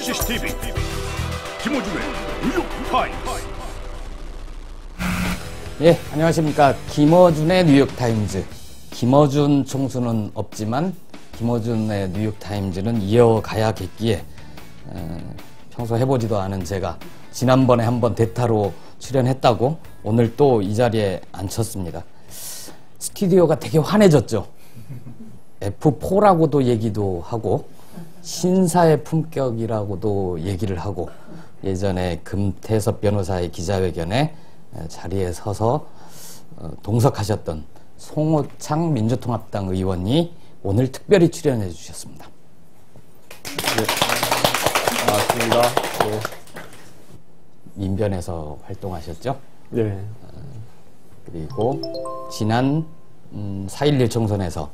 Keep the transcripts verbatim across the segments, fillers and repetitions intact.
씨씨티비 김어준의 뉴욕타임스. 예, 안녕하십니까. 김어준의 뉴욕타임즈. 김어준 총수는 없지만 김어준의 뉴욕타임즈는 이어가야겠기에 에, 평소 해보지도 않은 제가 지난번에 한번 대타로 출연했다고 오늘 또 이 자리에 앉혔습니다. 스튜디오가 되게 환해졌죠. 에프 포라고도 얘기도 하고 신사의 품격이라고도 얘기를 하고 예전에 금태섭 변호사의 기자회견에 자리에 서서 동석하셨던 송호창 민주통합당 의원이 오늘 특별히 출연해 주셨습니다. 네. 반갑습니다. 네. 민변에서 활동하셨죠? 네. 그리고 지난 음, 사 일일 총선에서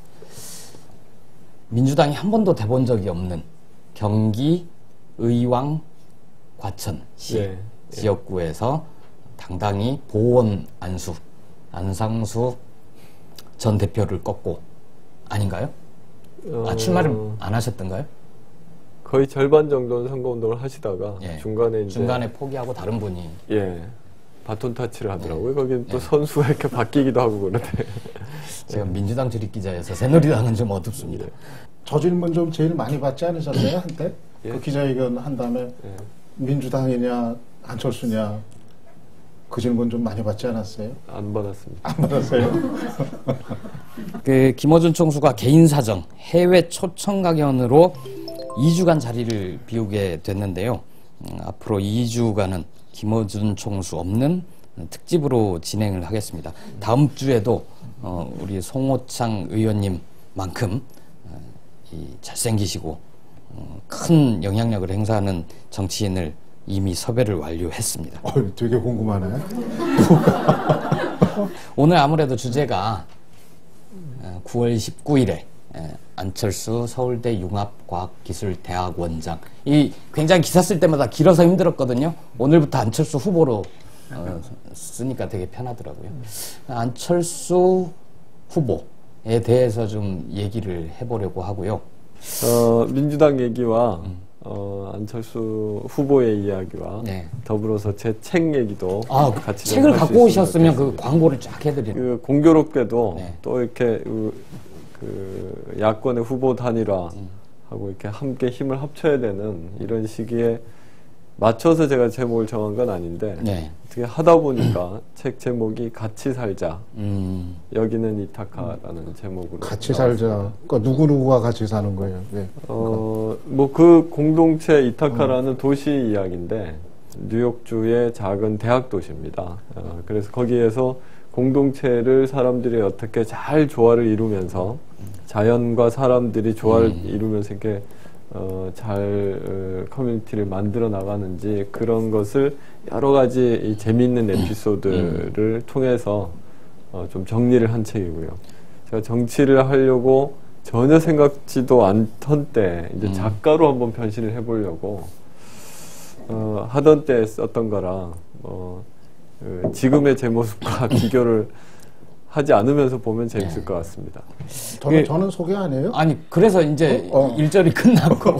민주당이 한 번도 돼본 적이 없는 경기 의왕 과천시 네. 지역구에서 당당히 보원 안수 안상수 전 대표를 꺾고 아닌가요? 어... 아, 출마를 안 하셨던가요? 거의 절반 정도는 선거운동을 하시다가 예. 중간에 이제 중간에 포기하고 다른 분이 예 바톤 타치를 하더라고요. 예. 거기는 또 예. 선수가 이렇게 바뀌기도 하고 그러는데 제가 민주당 출입 기자여서 새누리당은 좀 어둡습니다. 예. 저 질문 좀 제일 많이 받지 않으셨어요? 한때? 예. 그 기자회견 한 다음에 예. 민주당이냐 안철수냐 그 질문 좀 많이 받지 않았어요? 안 받았습니다. 안 받았어요? 그 김어준 총수가 개인 사정 해외 초청 강연으로 이 주간 자리를 비우게 됐는데요. 음, 앞으로 이 주간은 김어준 총수 없는 특집으로 진행을 하겠습니다. 다음 주에도 어, 우리 송호창 의원님만큼 어, 이 잘생기시고 어, 큰 영향력을 행사하는 정치인을 이미 섭외를 완료했습니다. 어, 되게 궁금하네. 오늘 아무래도 주제가 구월 십구일에 안철수 서울대 융합과학기술대학 원장, 이 굉장히 기사 쓸 때마다 길어서 힘들었거든요. 오늘부터 안철수 후보로 어, 쓰니까 되게 편하더라고요. 안철수 후보에 대해서 좀 얘기를 해보려고 하고요. 어, 민주당 얘기와 음. 어, 안철수 후보의 이야기와 네. 더불어서 제 책 얘기도 아, 같이 책을 갖고 오셨으면 그 광고를 쫙 해드리는. 그 공교롭게도 네. 또 이렇게 그, 그 야권의 후보 단일화 음. 하고 이렇게 함께 힘을 합쳐야 되는 이런 시기에 맞춰서 제가 제목을 정한 건 아닌데 네. 어떻게 하다 보니까 책 제목이 같이 살자. 음. 여기는 이타카라는 제목으로 같이 나왔습니다. 살자. 그러니까 누구누구가 같이 사는 거예요. 네. 어, 뭐 그 공동체 이타카라는 음. 도시 이야기인데 뉴욕주의 작은 대학 도시입니다. 어, 그래서 거기에서 공동체를 사람들이 어떻게 잘 조화를 이루면서 자연과 사람들이 조화를 음. 이루면서 이렇게 어, 잘 어, 커뮤니티를 만들어 나가는지 그런 것을 여러 가지 이 재미있는 에피소드를 음. 통해서 어, 좀 정리를 한 책이고요. 제가 정치를 하려고 전혀 생각지도 않던 때 이제 음. 작가로 한번 변신을 해보려고 어, 하던 때 썼던 거랑 어, 그 지금의 제 모습과 비교를 하지 않으면서 보면 재밌을 네. 것 같습니다. 저는, 그, 저는 소개 안 해요? 아니 그래서 이제 어? 어. 일절이 끝났고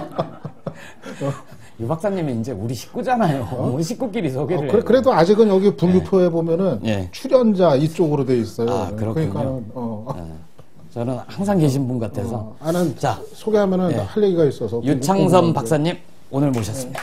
유 박사님이 이제 우리 식구잖아요. 어? 우리 식구끼리 소개를. 어, 그래, 그래도 아직은 여기 분류표에 네. 보면은 네. 출연자 이쪽으로 돼 있어요. 아, 그렇군요. 그러니까는 어. 네. 저는 항상 계신 분 같아서. 어, 나는 자 소개하면은 네. 할 얘기가 있어서. 유창선 박사님 오늘 모셨습니다.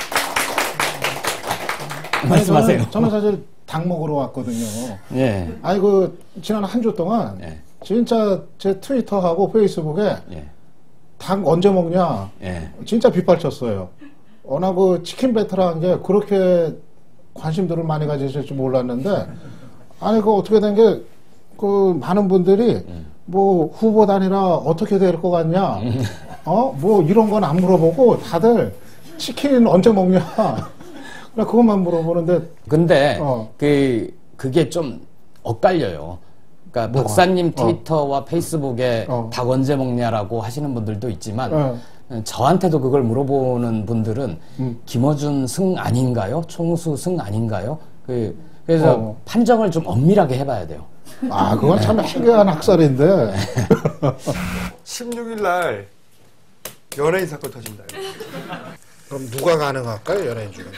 네. 말씀하세요. 저는, 저는 사실 닭 먹으러 왔거든요. 예. 아니 그 지난 한 주 동안 예. 진짜 제 트위터하고 페이스북에 예. 닭 언제 먹냐 예. 진짜 빗발쳤어요. 워낙 그 치킨 배틀한 게 그렇게 관심들을 많이 가지실 줄 몰랐는데 아니 그 어떻게 된 게 그 많은 분들이 음. 뭐 후보 단일화 어떻게 될 것 같냐 음. 어 뭐 이런 건 안 물어보고 다들 치킨 언제 먹냐 그것만 물어보는데 근데 어. 그 그게 좀 엇갈려요. 그러니까 뭐가? 박사님 어. 트위터와 페이스북에 어. 닭 언제 먹냐라고 하시는 분들도 있지만 어. 저한테도 그걸 물어보는 분들은 음. 김어준 승 아닌가요? 총수 승 아닌가요? 그 그래서 어. 판정을 좀 엄밀하게 해봐야 돼요. 아, 그건 참 해괴한 학살인데. 십육일 날 연예인 사건 터진다. 그럼 누가 가능할까요, 연예인 중에?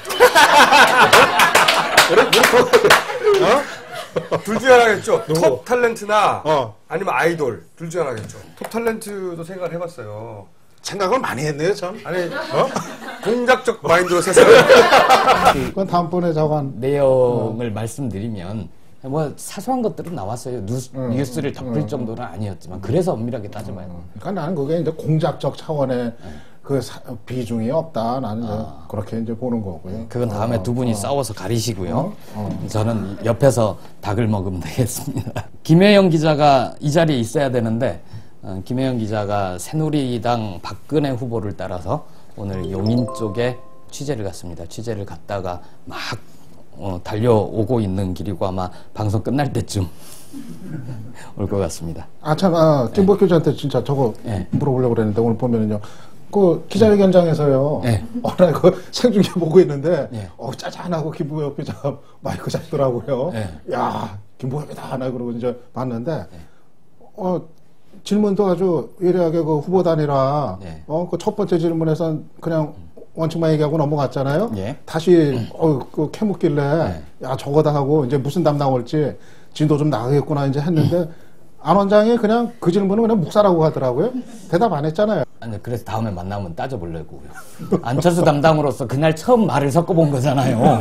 어? 둘 중에 하나겠죠. 누구? 톱 탤런트나 어. 아니면 아이돌 둘 중에 하나겠죠. 톱 탤런트도 생각을 해봤어요. 생각을 많이 했네요, 참. 아니, 어? 공작적 마인드로 세상을. 그건 다음번에 저건 내용을 말씀드리면 뭐 사소한 것들은 나왔어요. 뉴스, 음, 뉴스를 덮을 음, 정도는 아니었지만 그래서 엄밀하게 따져봐요. 그러니까 나는 그게 이제 공작적 차원의 그 사- 비중이 없다. 나는 이제 그렇게 이제 보는 거고요. 그건 다음에 어, 두 분이 어. 싸워서 가리시고요. 어, 어. 저는 옆에서 닭을 먹으면 되겠습니다. 김혜영 기자가 이 자리에 있어야 되는데 어, 김혜영 기자가 새누리당 박근혜 후보를 따라서 오늘 용인 쪽에 취재를 갔습니다. 취재를 갔다가 막 어, 달려오고 있는 길이고 아마 방송 끝날 때쯤 올 것 같습니다. 아, 참, 아, 김보 교수한테 진짜 저거 네. 물어보려고 그랬는데 오늘 보면은요. 그 기자회견장에서요. 네. 어느 날 그 생중계 보고 있는데, 네. 어, 짜잔하고 김보엽 기자 마이크 잡더라고요. 네. 야, 김보엽이다. 하나 그러고 이제 봤는데, 어, 질문도 아주 예리하게 그 후보 단위라, 네. 어, 그 첫 번째 질문에선 그냥 원칙만 얘기하고 넘어갔잖아요. 예. 다시, 어, 그 캐묻길래, 네. 야, 저거다 하고 이제 무슨 답 나올지 진도 좀 나가겠구나 이제 했는데, 안 원장이 그냥 그 질문은 그냥 묵살하고 하더라고요. 대답 안 했잖아요. 아니, 그래서 다음에 만나면 따져보려고요. 안철수 담당으로서 그날 처음 말을 섞어본 거잖아요.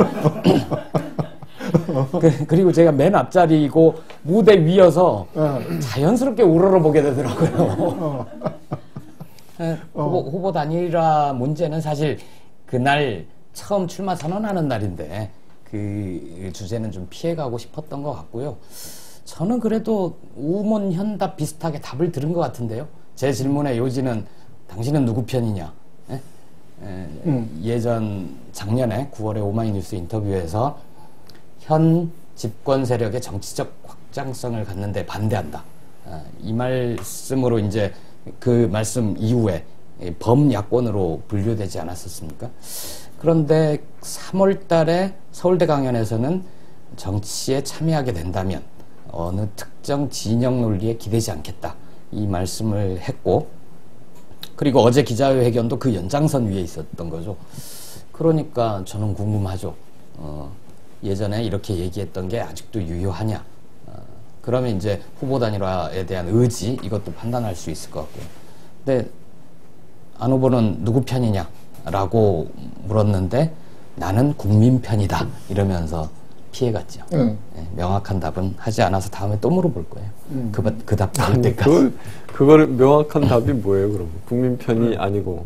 그, 그리고 제가 맨 앞자리이고 무대 위여서 어. 자연스럽게 우러러보게 되더라고요. 예, 후보, 후보 단일화 문제는 사실 그날 처음 출마 선언하는 날인데 그 주제는 좀 피해가고 싶었던 것 같고요. 저는 그래도 우문현답 비슷하게 답을 들은 것 같은데요. 제 질문의 요지는 당신은 누구 편이냐? 예? 에, 음. 예전 작년에 구월에 오마이뉴스 인터뷰에서 현 집권 세력의 정치적 확장성을 갖는데 반대한다. 아, 이 말씀으로 이제 그 말씀 이후에 범야권으로 분류되지 않았었습니까? 그런데 삼월 달에 서울대 강연에서는 정치에 참여하게 된다면 어느 특정 진영 논리에 기대지 않겠다. 이 말씀을 했고, 그리고 어제 기자회견도 그 연장선 위에 있었던 거죠. 그러니까 저는 궁금하죠. 어, 예전에 이렇게 얘기했던 게 아직도 유효하냐. 어, 그러면 이제 후보 단일화에 대한 의지, 이것도 판단할 수 있을 것 같고요. 근데 안 후보는 누구 편이냐? 라고 물었는데 나는 국민 편이다. 이러면서 피해갔죠. 응. 네, 명확한 답은 하지 않아서 다음에 또 물어볼 거예요. 음. 그, 그 답 나올 아니, 때까지. 그, 그거를 명확한 답이 뭐예요, 그럼? 국민 편이 아니고.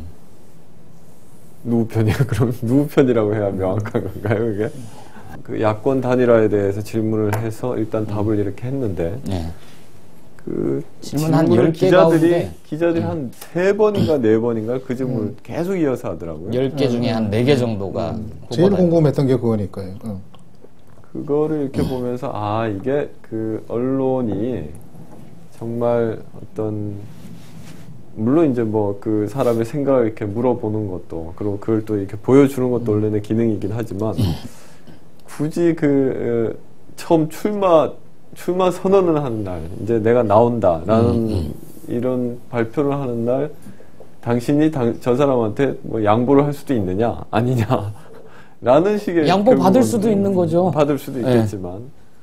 누구 편이야? 그럼 누구 편이라고 해야 명확한 건가요, 그게? 그 야권 단일화에 대해서 질문을 해서 일단 답을 이렇게 했는데, 네. 그 질문 한 질문을 열 개 기자들이, 가운데 기자들이 음. 한 세 번인가 네 번인가 그 질문을 계속 이어서 하더라고요. 열 개 중에 한 네 개 정도가 음. 제일 후보다. 궁금했던 게 그거니까요. 응. 그거를 이렇게 보면서 아 이게 그 언론이 정말 어떤 물론 이제 뭐 그 사람의 생각을 이렇게 물어보는 것도 그리고 그걸 또 이렇게 보여주는 것도 언론의 기능이긴 하지만 굳이 그 어, 처음 출마 출마 선언을 하는 날 이제 내가 나온다라는 음, 이런 발표를 하는 날 당신이 당, 저 사람한테 뭐 양보를 할 수도 있느냐 아니냐 라는 식의 양보 받을 결국은 수도 있는 거죠. 받을 수도 네. 있겠지만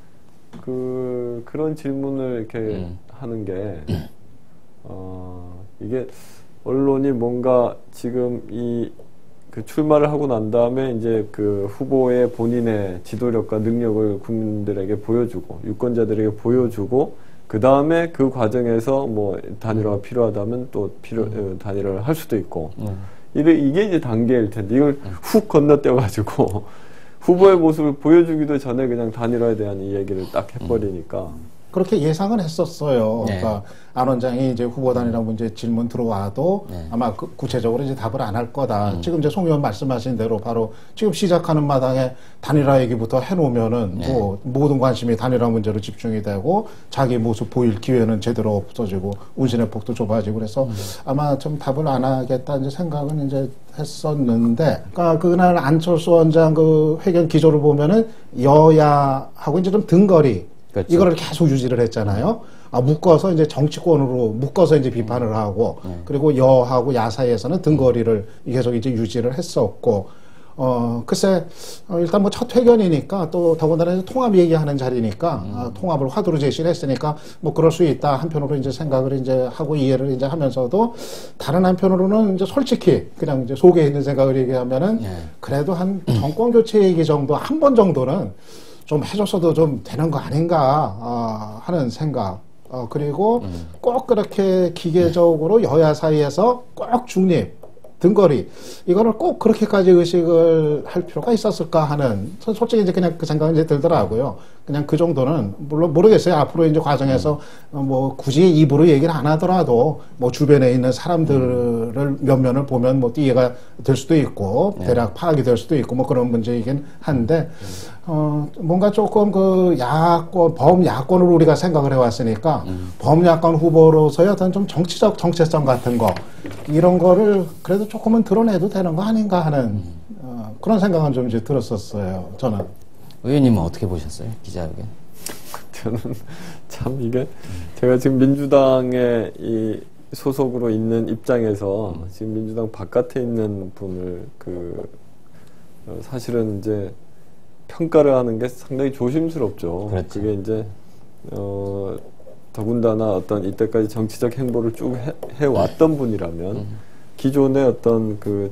그 그런 질문을 이렇게 음. 하는 게 어, 이게 언론이 뭔가 지금 이 그 출마를 하고 난 다음에 이제 그 후보의 본인의 지도력과 능력을 국민들에게 보여주고 유권자들에게 보여주고 그 다음에 그 과정에서 뭐 단일화가 필요하다면 또 필요 어, 단일화를 할 수도 있고 음. 이게, 이게 이제 단계일 텐데 이걸 훅 건너뛰어 가지고 후보의 모습을 보여주기도 전에 그냥 단일화에 대한 이 얘기를 딱 해버리니까 그렇게 예상은 했었어요. 네. 그러니까 안 원장이 이제 후보 단일화 문제 질문 들어와도 네. 아마 그 구체적으로 이제 답을 안 할 거다. 음. 지금 이제 송 의원 말씀하신 대로 바로 지금 시작하는 마당에 단일화 얘기부터 해놓으면은 네. 뭐 모든 관심이 단일화 문제로 집중이 되고 자기 모습 보일 기회는 제대로 없어지고 운신의 폭도 좁아지고 그래서 음. 아마 좀 답을 안 하겠다 이제 생각은 이제 했었는데, 그러니까 그날 안철수 원장 그 회견 기조를 보면은 여야하고 이제 좀 등거리. 그렇죠. 이거를 계속 유지를 했잖아요. 아, 묶어서 이제 정치권으로 묶어서 이제 비판을 하고, 네. 그리고 여하고 야 사이에서는 등거리를 계속 이제 유지를 했었고, 어, 글쎄, 어, 일단 뭐 첫 회견이니까 또 더군다나 이제 통합 얘기하는 자리니까, 음. 아, 통합을 화두로 제시를 했으니까 뭐 그럴 수 있다. 한편으로 이제 생각을 이제 하고 이해를 이제 하면서도 다른 한편으로는 이제 솔직히 그냥 이제 속에 있는 생각을 얘기하면은 네. 그래도 한 정권 교체 얘기 정도, 한 번 정도는 좀 해줬어도 좀 되는 거 아닌가, 어, 하는 생각. 어, 그리고 음. 꼭 그렇게 기계적으로 여야 사이에서 꼭 중립, 등거리, 이거를 꼭 그렇게까지 의식을 할 필요가 있었을까 하는, 솔직히 이제 그냥 그 생각이 이제 들더라고요. 그냥 그 정도는, 물론 모르겠어요. 앞으로 이제 과정에서 음. 뭐 굳이 입으로 얘기를 안 하더라도 뭐 주변에 있는 사람들을 음. 면면을 보면 뭐 이해가 될 수도 있고, 네. 대략 파악이 될 수도 있고 뭐 그런 문제이긴 한데, 음. 어, 뭔가 조금 그 야권, 범야권으로 우리가 생각을 해왔으니까, 음. 범야권 후보로서의 어떤 좀 정치적 정체성 같은 거, 이런 거를 그래도 조금은 드러내도 되는 거 아닌가 하는, 음. 어, 그런 생각은 좀 이제 들었었어요, 저는. 의원님은 어떻게 보셨어요? 기자회견? 저는 참 이게, 음. 제가 지금 민주당에 이 소속으로 있는 입장에서, 음. 지금 민주당 바깥에 있는 분을 그, 어, 사실은 이제, 평가를 하는 게 상당히 조심스럽죠. 그렇죠. 그게 이제 어 더군다나 어떤 이때까지 정치적 행보를 쭉 해, 해왔던 분이라면 음. 기존의 어떤 그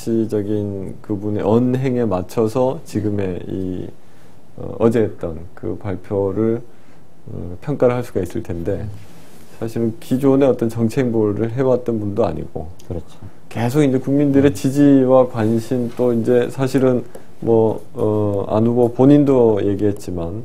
정치적인 그분의 언행에 맞춰서 지금의 이 어, 어제 했던 그 발표를 어, 평가를 할 수가 있을 텐데 사실은 기존의 어떤 정치 행보를 해왔던 분도 아니고 그렇죠. 계속 이제 국민들의 음. 지지와 관심 또 이제 사실은 뭐, 어, 안 후보 본인도 얘기했지만,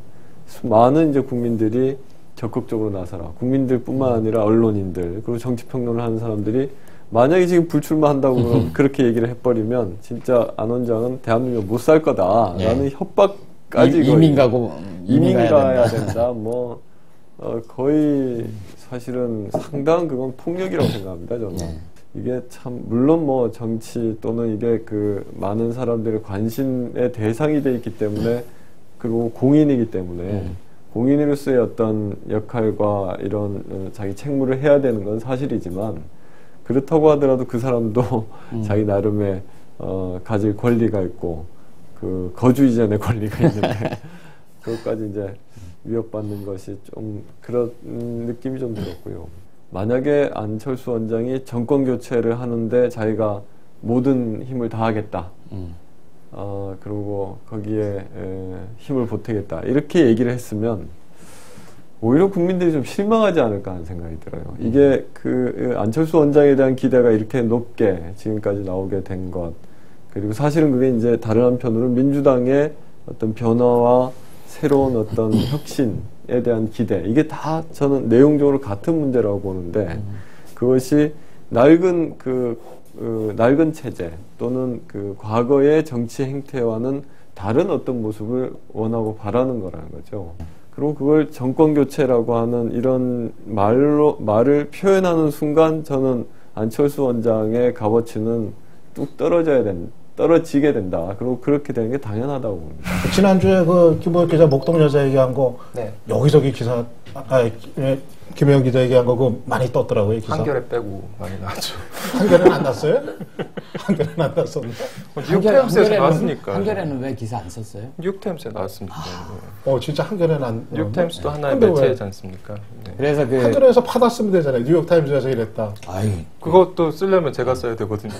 많은 이제 국민들이 적극적으로 나서라. 국민들 뿐만 아니라 언론인들, 그리고 정치평론을 하는 사람들이 만약에 지금 불출마 한다고 그렇게 얘기를 해버리면, 진짜 안 원장은 대한민국 못 살 거다. 예. 라는 협박까지. 이, 이민 가고, 이민, 이민 가야 된다. 된다. 뭐, 어, 거의 사실은 상당한 그건 폭력이라고 생각합니다, 저는. 예. 이게 참 물론 뭐 정치 또는 이게 그 많은 사람들의 관심의 대상이 돼 있기 때문에 그리고 공인이기 때문에 음. 공인으로서의 어떤 역할과 이런 어, 자기 책무를 해야 되는 건 사실이지만 그렇다고 하더라도 그 사람도 음. 자기 나름의 어, 가질 권리가 있고 그 거주 이전의 권리가 있는데 그것까지 이제 위협받는 것이 좀 그런 느낌이 좀 들었고요. 만약에 안철수 원장이 정권 교체를 하는데 자기가 모든 힘을 다하겠다. 음. 어, 그리고 거기에 에, 힘을 보태겠다. 이렇게 얘기를 했으면 오히려 국민들이 좀 실망하지 않을까 하는 생각이 들어요. 음. 이게 그 안철수 원장에 대한 기대가 이렇게 높게 지금까지 나오게 된 것. 그리고 사실은 그게 이제 다른 한편으로 민주당의 어떤 변화와 새로운 어떤 혁신에 대한 기대, 이게 다 저는 내용적으로 같은 문제라고 보는데 그것이 낡은 그, 그 낡은 체제 또는 그 과거의 정치 행태와는 다른 어떤 모습을 원하고 바라는 거라는 거죠. 그리고 그걸 정권 교체라고 하는 이런 말로 말을 표현하는 순간 저는 안철수 원장의 값어치는 뚝 떨어져야 된다. 떨어지게 된다. 그리고 그렇게 되는 게 당연하다고 봅니다. 지난주에 그 김호영 기자 목동 여자 얘기한 거 네. 여기저기 기사, 아, 예, 김호영 기자 얘기한 거 그거 많이 떴더라고요. 기사. 한겨레 빼고 많이 나왔죠. 한겨레는 안 났어요? 한겨레는 안 났었는데. 뉴욕타임스에 나왔으니까. 한겨레는 왜 기사 안 썼어요? 뉴욕타임스에 나왔습니다. 아, 네. 어 진짜 한겨레는 안. 뉴욕타임스도 네. 하나의 매체이지 않습니까? 네. 그래서 그 한겨레에서 받아 쓰면 되잖아요. 뉴욕타임스에서 이랬다. 아유, 그것도 쓰려면 제가 써야 되거든요.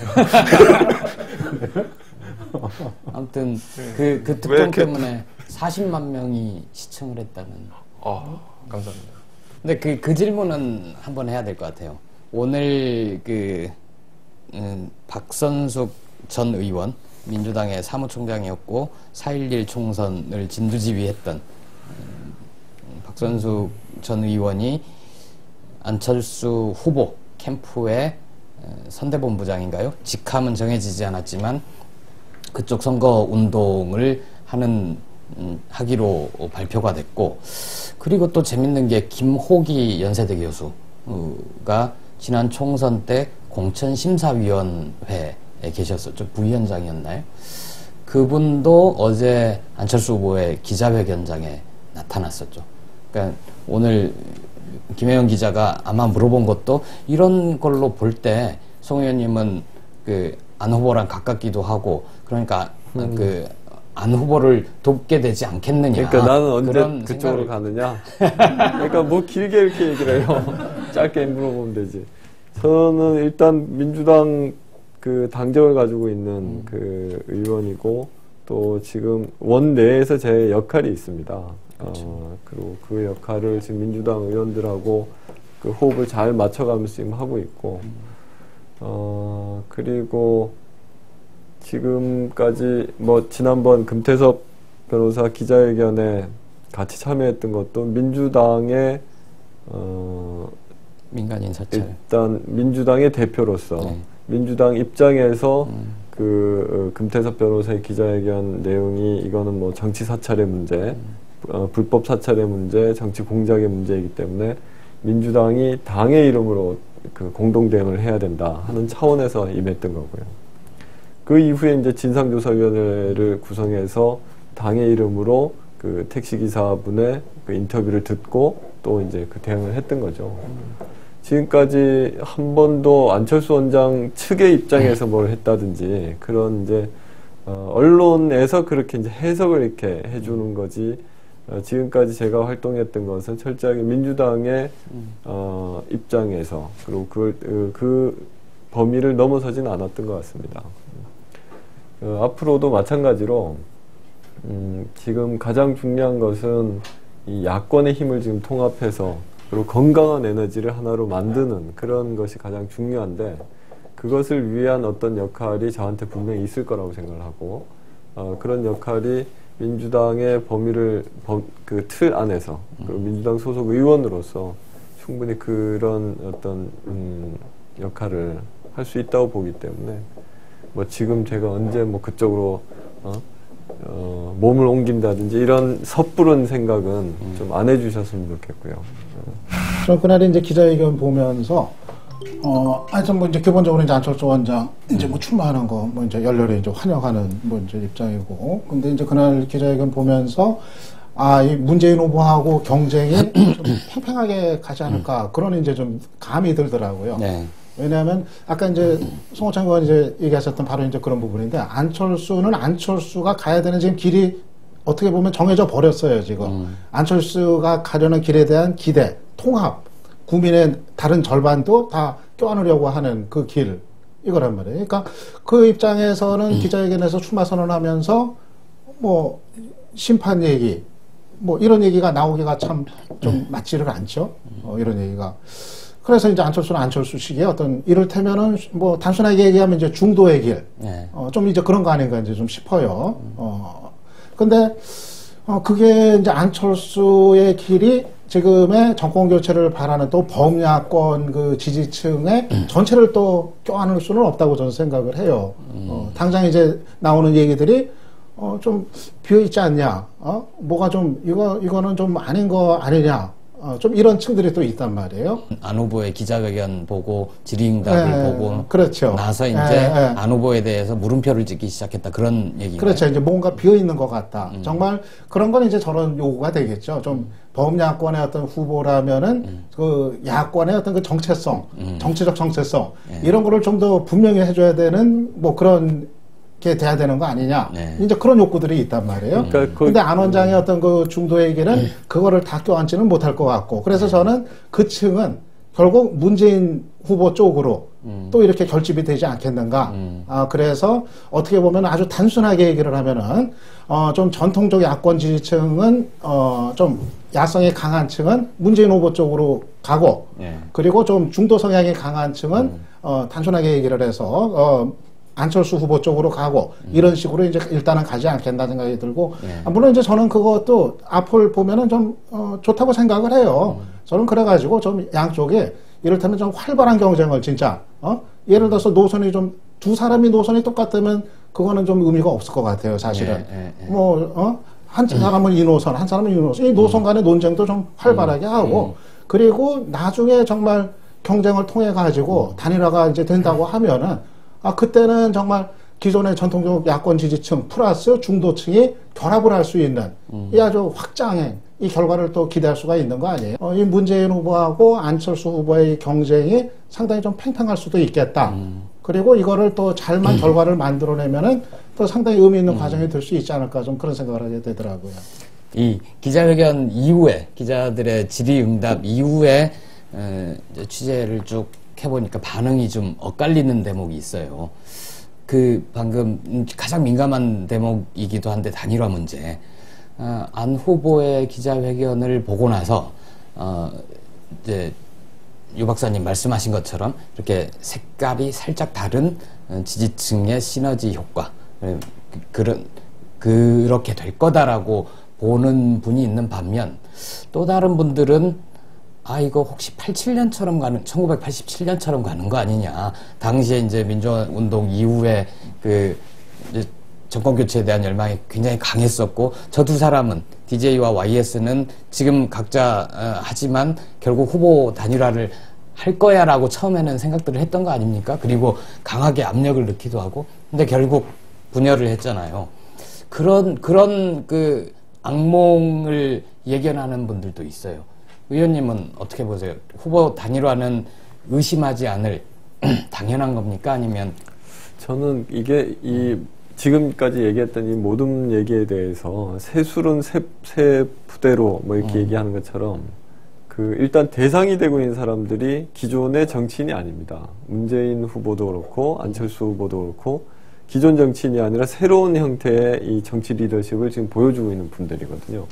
아무튼 그, 그 특종 때문에 사십만 명이 시청을 했다는. 아, 감사합니다. 근데 그, 그 질문은 한번 해야 될 것 같아요. 오늘 그 음, 박선숙 전 의원, 민주당의 사무총장이었고 사 일일 총선을 진두지휘했던 음, 박선숙 전 의원이 안철수 후보 캠프의 선대본부장인가요? 직함은 정해지지 않았지만 그쪽 선거 운동을 하는 음, 하기로 발표가 됐고, 그리고 또 재밌는 게 김호기 연세대 교수가 지난 총선 때 공천심사위원회에 계셨었죠. 부위원장이었나요? 그분도 어제 안철수 후보의 기자회견장에 나타났었죠. 그러니까 오늘 김혜영 기자가 아마 물어본 것도 이런 걸로 볼 때 송 의원님은 그 안 후보랑 가깝기도 하고 그러니까 음. 그 안 후보를 돕게 되지 않겠느냐. 그러니까 나는 언제 그쪽으로 생각을... 가느냐. 그러니까 뭐 길게 이렇게 얘기를 해요. 짧게 물어보면 되지. 저는 일단 민주당 그 당적을 가지고 있는 음. 그 의원이고 또 지금 원내에서 제 역할이 있습니다. 그렇죠. 어, 그리고 그 역할을 지금 민주당 의원들하고 그 호흡을 잘 맞춰가면서 지금 하고 있고 음. 어, 그리고 지금까지 뭐 지난번 금태섭 변호사 기자회견에 같이 참여했던 것도 민주당의 어, 민간인 사찰 일단 민주당의 대표로서 네. 민주당 입장에서 음. 그 어, 금태섭 변호사의 기자회견 내용이 이거는 뭐 정치 사찰의 문제, 음. 어, 불법 사찰의 문제, 정치 공작의 문제이기 때문에 민주당이 당의 이름으로 그 공동 대응을 해야 된다 하는 차원에서 임했던 거고요. 그 이후에 이제 진상조사위원회를 구성해서 당의 이름으로 그 택시기사분의 그 인터뷰를 듣고 또 이제 그 대응을 했던 거죠. 지금까지 한 번도 안철수 원장 측의 입장에서 뭘 했다든지 그런 이제 어, 언론에서 그렇게 이제 해석을 이렇게 해주는 거지. 어, 지금까지 제가 활동했던 것은 철저하게 민주당의 어, 입장에서 그리고 그, 그, 그 범위를 넘어서지는 않았던 것 같습니다. 어, 앞으로도 마찬가지로 음, 지금 가장 중요한 것은 이 야권의 힘을 지금 통합해서 그리고 건강한 에너지를 하나로 만드는 그런 것이 가장 중요한데 그것을 위한 어떤 역할이 저한테 분명히 있을 거라고 생각을 하고 어, 그런 역할이 민주당의 범위를 그 틀 안에서 그리고 민주당 소속 의원으로서 충분히 그런 어떤 음, 역할을 할 수 있다고 보기 때문에 뭐 지금 제가 언제 뭐 그쪽으로 어? 어, 몸을 옮긴다든지 이런 섣부른 생각은 음. 좀 안 해주셨으면 좋겠고요. 저 그날에 이제 기자회견 보면서 어, 하여튼 뭐 이제 기본적으로 이제 안철수 원장 이제 뭐 출마하는 거 뭐 이제 열렬히 이제 환영하는 뭐 이제 입장이고, 근데 이제 그날 기자회견 보면서 아, 이 문재인 후보하고 경쟁이 좀 팽팽하게 가지 않을까 그런 이제 좀 감이 들더라고요. 네. 왜냐하면 아까 이제 송호창 의원이 이제 얘기하셨던 바로 이제 그런 부분인데 안철수는 안철수가 가야 되는 지금 길이 어떻게 보면 정해져 버렸어요 지금. 음. 안철수가 가려는 길에 대한 기대, 통합, 국민의 다른 절반도 다 껴안으려고 하는 그 길 이거란 말이에요. 그러니까 그 입장에서는 음. 기자회견에서 출마 선언하면서 뭐 심판 얘기, 뭐 이런 얘기가 나오기가 참 좀 맞지를 않죠. 어, 이런 얘기가. 그래서 이제 안철수는 안철수식의 어떤 이를테면은 뭐 단순하게 얘기하면 이제 중도의 길, 네. 어, 좀 이제 그런 거 아닌가 이제 좀 싶어요. 어, 근데 어, 그게 이제 안철수의 길이 지금의 정권 교체를 바라는 또 범야권 그 지지층의 음. 전체를 또 껴안을 수는 없다고 저는 생각을 해요. 음. 어, 당장 이제 나오는 얘기들이 어, 좀 비어있지 않냐, 어, 뭐가 좀 이거 이거는 좀 아닌 거 아니냐. 어, 좀 이런 층들이 또 있단 말이에요. 안 후보의 기자회견 보고 질의응답을 네, 보고 그렇죠. 나서 이제 네, 네. 안 후보에 대해서 물음표를 찍기 시작했다 그런 얘기인가요? 그렇죠. 이제 뭔가 비어 있는 것 같다. 음. 정말 그런 건 이제 저런 요구가 되겠죠. 좀 음. 범야권의 어떤 후보라면은 음. 그 야권의 어떤 그 정체성, 음. 정치적 정체성 네. 이런 거를 좀 더 분명히 해줘야 되는 뭐 그런. 게 돼야 되는 거 아니냐. 네. 이제 그런 욕구들이 있단 말이에요. 그러니까 근데 안 원장의 어떤 그 중도 얘기는 음. 그거를 다 껴안지는 못할 것 같고. 그래서 저는 그 층은 결국 문재인 후보 쪽으로 음. 또 이렇게 결집이 되지 않겠는가. 음. 아, 그래서 어떻게 보면 아주 단순하게 얘기를 하면은, 어, 좀 전통적 야권 지지층은, 어, 좀 야성이 강한 층은 문재인 후보 쪽으로 가고, 네. 그리고 좀 중도 성향이 강한 층은, 음. 어, 단순하게 얘기를 해서, 어, 안철수 후보 쪽으로 가고 음. 이런 식으로 이제 일단은 가지 않겠다 생각이 들고 네. 물론 이제 저는 그것도 앞을 보면은 좀 어, 좋다고 생각을 해요. 음. 저는 그래가지고 좀 양쪽에 이를테면 좀 활발한 경쟁을 진짜 어 예를 들어서 노선이 좀 두 사람이 노선이 똑같으면 그거는 좀 의미가 없을 것 같아요. 사실은 네, 네, 네. 뭐 어 한 사람은 이 노선, 한 사람은 이 노선, 이 노선 간의 논쟁도 좀 활발하게 음. 하고 음. 그리고 나중에 정말 경쟁을 통해 가지고 음. 단일화가 이제 된다고 하면은. 아, 그때는 정말 기존의 전통적 야권 지지층 플러스 중도층이 결합을 할 수 있는 음. 이 아주 확장행, 이 결과를 또 기대할 수가 있는 거 아니에요? 어, 이 문재인 후보하고 안철수 후보의 경쟁이 상당히 좀 팽팽할 수도 있겠다. 음. 그리고 이거를 또 잘만 음. 결과를 만들어내면은 또 상당히 의미 있는 음. 과정이 될 수 있지 않을까 좀 그런 생각을 하게 되더라고요. 이 기자회견 이후에 기자들의 질의응답 이후에 에, 이제 취재를 쭉 해보니까 반응이 좀 엇갈리는 대목이 있어요. 그 방금 가장 민감한 대목이기도 한데 단일화 문제. 어, 안 후보의 기자회견을 보고 나서 어, 이제 유 박사님 말씀하신 것처럼 이렇게 색깔이 살짝 다른 지지층의 시너지 효과 그런 그렇게 될 거다라고 보는 분이 있는 반면 또 다른 분들은 아 이거 혹시 팔십칠 년처럼 가는 천구백팔십칠 년처럼 가는 거 아니냐. 당시에 이제 민주화운동 이후에 그 이제 정권 교체에 대한 열망이 굉장히 강했었고 저 두 사람은 디제이와 와이에스는 지금 각자 어, 하지만 결국 후보 단일화를 할 거야라고 처음에는 생각들을 했던 거 아닙니까? 그리고 강하게 압력을 넣기도 하고 근데 결국 분열을 했잖아요. 그런 그런 그 악몽을 예견하는 분들도 있어요. 의원님은 어떻게 보세요? 후보 단일화는 의심하지 않을 당연한 겁니까? 아니면 저는 이게 이 지금까지 얘기했던 이 모든 얘기에 대해서 새술은 새, 새 부대로 뭐 이렇게 음. 얘기하는 것처럼 그 일단 대상이 되고 있는 사람들이 기존의 정치인이 아닙니다. 문재인 후보도 그렇고 안철수 후보도 그렇고 기존 정치인이 아니라 새로운 형태의 이 정치 리더십을 지금 보여주고 있는 분들이거든요.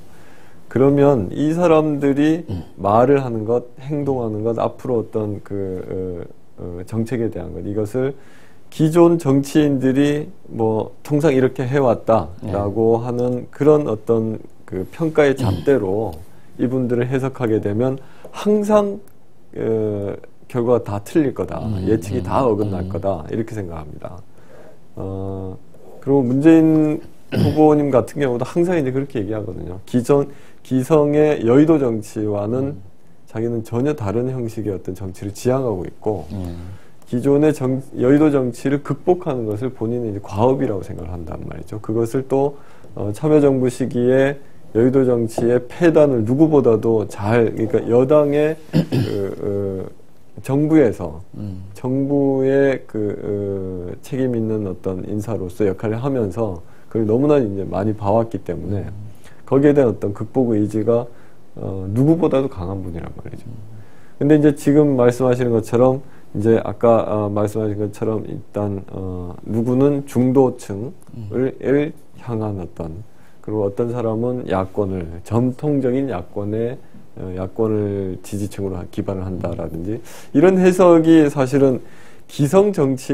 그러면 이 사람들이 음. 말을 하는 것, 행동하는 것, 앞으로 어떤 그 어, 어, 정책에 대한 것 이것을 기존 정치인들이 뭐 통상 이렇게 해왔다라고 네. 하는 그런 어떤 그 평가의 잣대로 음. 이분들을 해석하게 되면 항상 어, 결과가 다 틀릴 거다. 음. 예측이 음. 다 어긋날 음. 거다. 이렇게 생각합니다. 어, 그리고 문재인 후보님 같은 경우도 항상 이제 그렇게 얘기하거든요. 기존, 기성의 여의도 정치와는 음. 자기는 전혀 다른 형식의 어떤 정치를 지향하고 있고, 음. 기존의 정, 여의도 정치를 극복하는 것을 본인이 이제 과업이라고 생각을 한단 말이죠. 그것을 또 어, 참여정부 시기에 여의도 정치의 폐단을 누구보다도 잘, 그러니까 여당의 그, 어, 정부에서 음. 정부의 그 어, 책임 있는 어떤 인사로서 역할을 하면서 그걸 너무나 이제 많이 봐왔기 때문에 음. 거기에 대한 어떤 극복 의지가 어, 누구보다도 강한 분이란 말이죠. 음. 근데 이제 지금 말씀하시는 것처럼 이제 아까 어, 말씀하신 것처럼 일단 어, 누구는 중도층을 음. 향한 어떤 그리고 어떤 사람은 야권을 전통적인 야권의 어, 야권을 지지층으로 기반을 한다라든지 이런 해석이 사실은 기성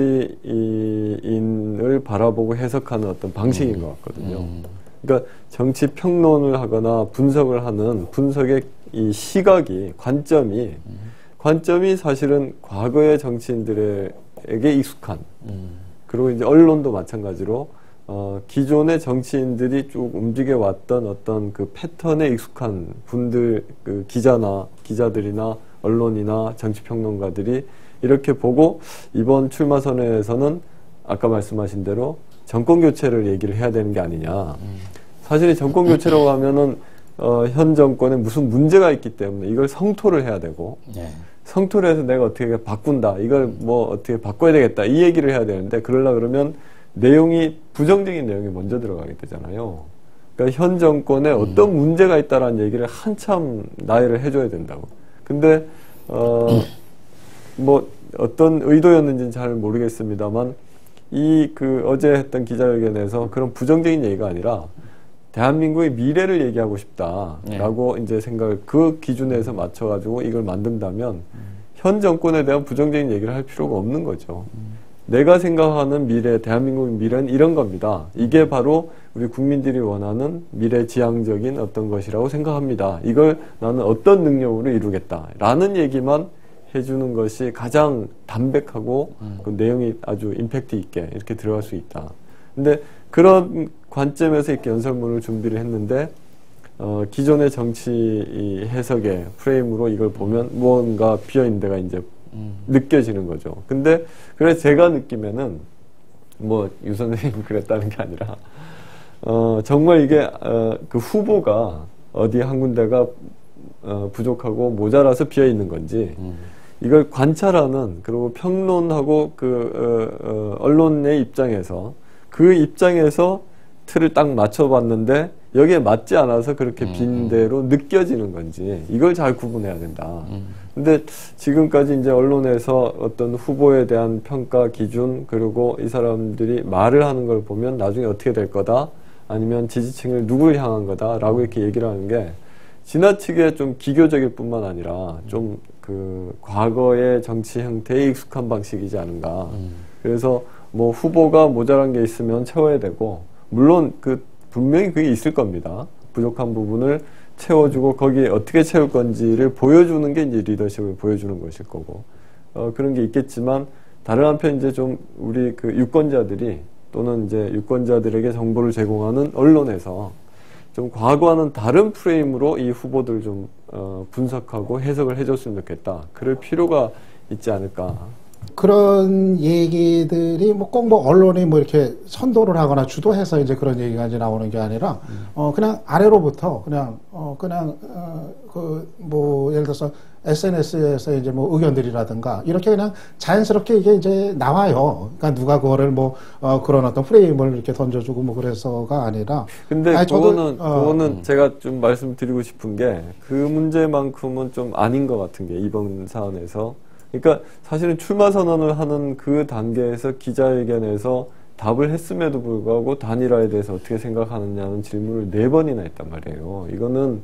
정치인을 바라보고 해석하는 어떤 방식인 것 같거든요. 음. 그러니까 정치 평론을 하거나 분석을 하는 분석의 이 시각이 관점이 음. 관점이 사실은 과거의 정치인들에게 익숙한 음. 그리고 이제 언론도 마찬가지로 어, 기존의 정치인들이 쭉 움직여 왔던 어떤 그 패턴에 익숙한 분들 그 기자나 기자들이나 언론이나 정치평론가들이 이렇게 보고 이번 출마 선언에서는 아까 말씀하신 대로 정권 교체를 얘기를 해야 되는 게 아니냐. 음. 사실 정권 교체라고 하면은 어, 현 정권에 무슨 문제가 있기 때문에 이걸 성토를 해야 되고 네. 성토를 해서 내가 어떻게 바꾼다. 이걸 뭐 어떻게 바꿔야 되겠다. 이 얘기를 해야 되는데 그러려고 그러면 내용이 부정적인 내용이 먼저 들어가게 되잖아요. 그러니까 현 정권에 음. 어떤 문제가 있다라는 얘기를 한참 나열을 해줘야 된다고. 근데 어, 뭐 어떤 의도였는지는 잘 모르겠습니다만 이 그 어제 했던 기자회견에서 그런 부정적인 얘기가 아니라 대한민국의 미래를 얘기하고 싶다라고 네. 이제 생각을 그 기준에서 맞춰가지고 이걸 만든다면 음. 현 정권에 대한 부정적인 얘기를 할 필요가 없는 거죠. 음. 내가 생각하는 미래, 대한민국의 미래는 이런 겁니다. 이게 바로 우리 국민들이 원하는 미래지향적인 어떤 것이라고 생각합니다. 이걸 나는 어떤 능력으로 이루겠다. 라는 얘기만 해주는 것이 가장 담백하고 음. 그 내용이 아주 임팩트 있게 이렇게 들어갈 수 있다. 근데 그런 관점에서 이렇게 연설문을 준비를 했는데 어, 기존의 정치 해석의 프레임으로 이걸 보면 무언가 비어있는 데가 이제 음. 느껴지는 거죠. 근데 그래서 제가 느끼면은 뭐 유 선생님 그랬다는 게 아니라 어, 정말 이게 어, 그 후보가 어디 한 군데가 어, 부족하고 모자라서 비어 있는 건지 음. 이걸 관찰하는 그리고 평론하고 그 어, 어, 언론의 입장에서 그 입장에서 틀을 딱 맞춰봤는데 여기에 맞지 않아서 그렇게 음. 빈 대로 느껴지는 건지 이걸 잘 구분해야 된다. 음. 근데 지금까지 이제 언론에서 어떤 후보에 대한 평가 기준 그리고 이 사람들이 말을 하는 걸 보면 나중에 어떻게 될 거다 아니면 지지층을 누구를 향한 거다라고 이렇게 얘기를 하는 게 지나치게 좀 기교적일 뿐만 아니라 좀 그 과거의 정치 형태에 익숙한 방식이지 않은가. 음. 그래서 뭐 후보가 모자란 게 있으면 채워야 되고 물론 그 분명히 그게 있을 겁니다. 부족한 부분을 채워주고 거기에 어떻게 채울 건지를 보여주는 게 이제 리더십을 보여주는 것일 거고 어, 그런 게 있겠지만 다른 한편 이제 좀 우리 그 유권자들이 또는 이제 유권자들에게 정보를 제공하는 언론에서 좀 과거와는 다른 프레임으로 이 후보들 좀 어, 분석하고 해석을 해줬으면 좋겠다. 그럴 필요가 있지 않을까. 그런 얘기들이 뭐 꼭 뭐 언론이 뭐 이렇게 선도를 하거나 주도해서 이제 그런 얘기가 이제 나오는 게 아니라 음. 어 그냥 아래로부터 그냥 어 그냥 어그 뭐 예를 들어서 에스엔에스에서 이제 뭐 의견들이라든가 이렇게 그냥 자연스럽게 이게 이제 나와요. 그러니까 누가 그거를 뭐 어 그런 어떤 프레임을 이렇게 던져주고 뭐 그래서가 아니라. 근데 아니, 그거는 저도, 어, 그거는 음. 제가 좀 말씀드리고 싶은 게 그 문제만큼은 좀 아닌 것 같은 게 이번 사안에서. 그러니까 사실은 출마 선언을 하는 그 단계에서 기자회견에서 답을 했음에도 불구하고 단일화에 대해서 어떻게 생각하느냐는 질문을 네 번이나 했단 말이에요. 이거는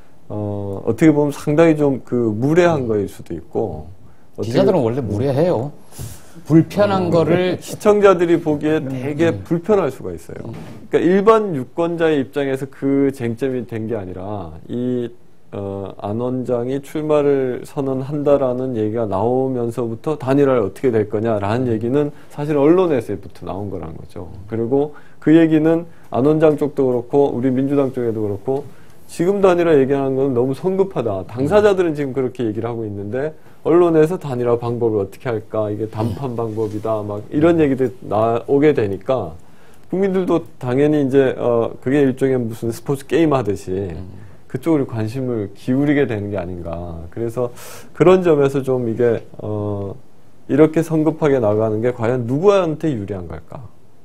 어, 어떻게 보면 상당히 좀 그 무례한 거일 수도 있고 기자들은 원래 무례해요. 불편한 어, 거를 시청자들이 보기에 되게 음. 불편할 수가 있어요. 그러니까 일반 유권자의 입장에서 그 쟁점이 된 게 아니라 이 어, 안 원장이 출마를 선언한다라는 얘기가 나오면서부터 단일화를 어떻게 될 거냐라는 얘기는 사실 언론에서부터 나온 거라는 거죠. 그리고 그 얘기는 안 원장 쪽도 그렇고 우리 민주당 쪽에도 그렇고 지금 단일화 얘기하는 건 너무 성급하다. 당사자들은 지금 그렇게 얘기를 하고 있는데 언론에서 단일화 방법을 어떻게 할까 이게 단판 방법이다 막 이런 얘기들 나오게 되니까 국민들도 당연히 이제 어, 그게 일종의 무슨 스포츠 게임 하듯이 그쪽으로 관심을 기울이게 되는 게 아닌가. 그래서 그런 점에서 좀 이게 어 이렇게 성급하게 나가는 게 과연 누구한테 유리한 걸까?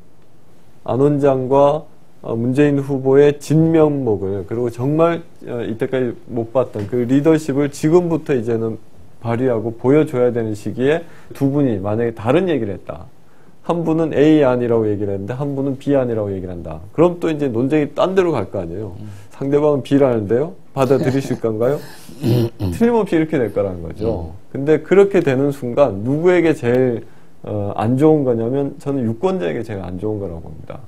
안 원장과 어 문재인 후보의 진면목을 그리고 정말 어 이때까지 못 봤던 그 리더십을 지금부터 이제는 발휘하고 보여줘야 되는 시기에 두 분이 만약에 다른 얘기를 했다. 한 분은 A 안이라고 얘기를 했는데 한 분은 B 안이라고 얘기를 한다. 그럼 또 이제 논쟁이 딴 데로 갈 거 아니에요. 음. 상대방은 B라는데요. 받아들이실 건가요? 틀림없이 이렇게 될 거라는 거죠. 근데 그렇게 되는 순간 누구에게 제일 어, 안 좋은 거냐면 저는 유권자에게 제일 안 좋은 거라고 봅니다.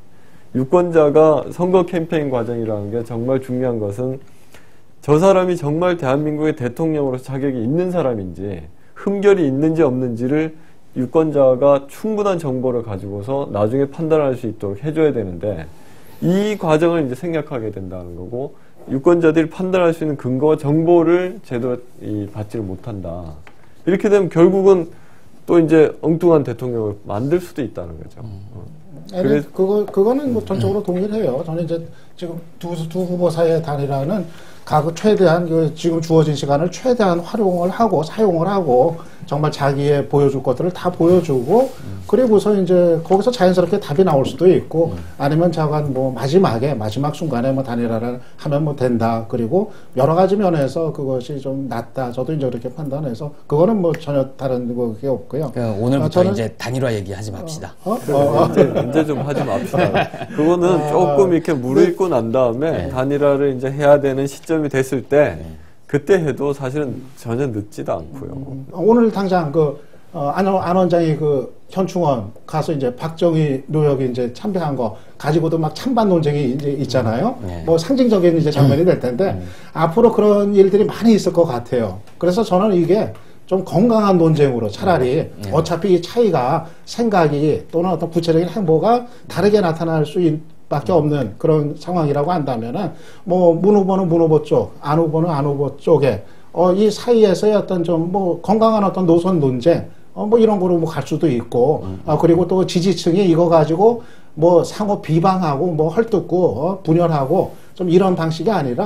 유권자가 선거 캠페인 과정이라는 게 정말 중요한 것은 저 사람이 정말 대한민국의 대통령으로서 자격이 있는 사람인지 흠결이 있는지 없는지를 유권자가 충분한 정보를 가지고서 나중에 판단할 수 있도록 해줘야 되는데 이 과정을 이제 생략하게 된다는 거고 유권자들이 판단할 수 있는 근거와 정보를 제대로 이, 받지를 못한다. 이렇게 되면 결국은 또 이제 엉뚱한 대통령을 만들 수도 있다는 거죠. 음. 그래서 그거 그거는 뭐 전적으로 동의를 해요. 저는 이제 지금 두, 두 후보 사이의 단일화는 각 최대한 그 지금 주어진 시간을 최대한 활용을 하고 사용을 하고 정말 자기의 보여줄 것들을 다 보여주고 음. 그리고서 이제 거기서 자연스럽게 답이 나올 수도 있고 음. 아니면 자관 뭐 마지막에 마지막 순간에 뭐 단일화를 하면 뭐 된다. 그리고 여러 가지 면에서 그것이 좀 낫다. 저도 이제 그렇게 판단해서 그거는 뭐 전혀 다른 그게 없고요. 그러니까 오늘부터 어, 이제 단일화 얘기하지 맙시다. 어? 어? 어? 이제, 이제 좀 하지 맙시다. 그거는 어, 조금 이렇게 무르익고 난 다음에 네. 단일화를 이제 해야 되는 시점이 됐을 때 네. 그때 해도 사실은 전혀 늦지도 않고요. 음, 오늘 당장 그, 어, 안, 안 원장이 그 현충원 가서 이제 박정희 노역이 이제 참배한 거 가지고도 막 찬반 논쟁이 이제 있잖아요. 네. 뭐 상징적인 이제 장면이 될 텐데 음. 앞으로 그런 일들이 많이 있을 것 같아요. 그래서 저는 이게 좀 건강한 논쟁으로 차라리 음. 네. 어차피 이 차이가 생각이 또는 어떤 구체적인 행보가 다르게 나타날 수 있 밖에 없는 그런 상황이라고 한다면은 뭐 문 후보는 문 후보 쪽, 안 후보는 안 후보 쪽에 어 이 사이에서의 어떤 좀 뭐 건강한 어떤 노선 논쟁 어 뭐 이런 거로 뭐 갈 수도 있고 음. 어 그리고 또 지지층이 이거 가지고 뭐 상호 비방하고 뭐 헐뜯고 어 분열하고 좀 이런 방식이 아니라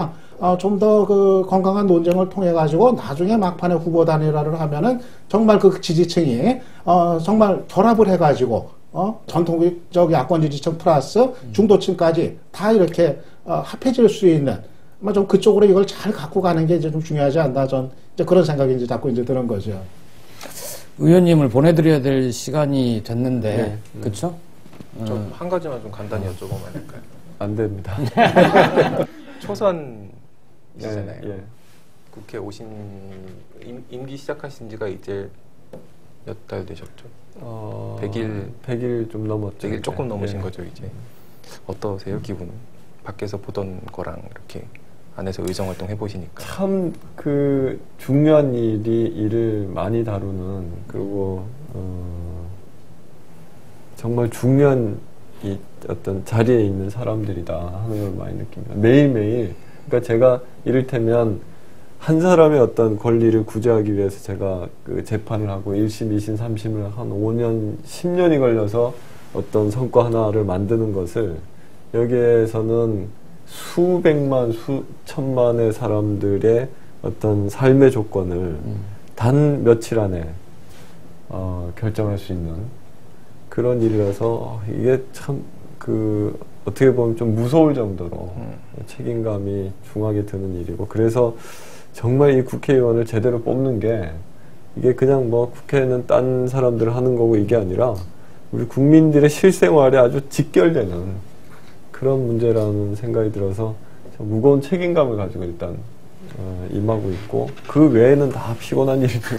어, 좀 더 그 건강한 논쟁을 통해 가지고 나중에 막판에 후보 단일화를 하면은 정말 그 지지층이 어, 정말 결합을 해 가지고 어, 전통적 야권 지지층 플러스 중도층까지 다 이렇게 어, 합해질 수 있는 아마 좀 그쪽으로 이걸 잘 갖고 가는 게 이제 좀 중요하지 않나 전 이제 그런 생각이 이제 자꾸 이제 드는 거죠. 의원님을 보내드려야 될 시간이 됐는데, 네. 그렇죠? 좀 한 가지만 좀 간단히 여쭤보면 안 될까요? 안 됩니다. 초선이시잖아요. 예, 예. 국회 오신 임, 임기 시작하신 지가 이제 몇 달 되셨죠? 어, 백 일 백 일 좀 넘었죠. 백 일 조금 넘으신 예. 거죠, 이제. 어떠세요, 기분은? 밖에서 보던 거랑 이렇게 안에서 의정활동 해보시니까. 참 그 중요한 일이 일을 많이 다루는 그리고 어, 정말 중요한 이 어떤 자리에 있는 사람들이다 하는 걸 많이 느낍니다. 매일매일 그러니까 제가 이를테면 한 사람의 어떤 권리를 구제하기 위해서 제가 그 재판을 하고 일 심, 이 심, 삼 심을 한 오 년, 십 년이 걸려서 어떤 성과 하나를 만드는 것을 여기에서는 수백만, 수천만의 사람들의 어떤 삶의 조건을 음. 단 며칠 안에 어, 결정할 수 있는 그런 일이라서 이게 참 그 어떻게 보면 좀 무서울 정도로 음. 책임감이 중하게 드는 일이고 그래서 정말 이 국회의원을 제대로 뽑는 게 이게 그냥 뭐 국회는 딴 사람들 하는 거고 이게 아니라 우리 국민들의 실생활에 아주 직결되는 그런 문제라는 생각이 들어서 참 무거운 책임감을 가지고 일단 어, 임하고 있고 그 외에는 다 피곤한 일이고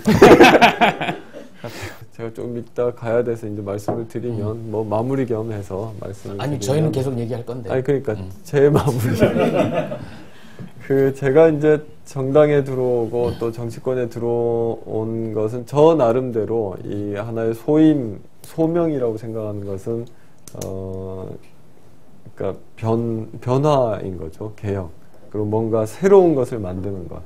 제가 좀 이따 가야 돼서 이제 말씀을 드리면 음. 뭐 마무리 겸해서 말씀을 아니 드리면 저희는 계속 얘기할 건데 아니 그러니까 음. 제 마무리 그 제가 이제 정당에 들어오고 또 정치권에 들어온 것은 저 나름대로 이 하나의 소임 소명이라고 생각하는 것은 어 그러니까 변 변화인 거죠. 개혁 그리고 뭔가 새로운 것을 만드는 것.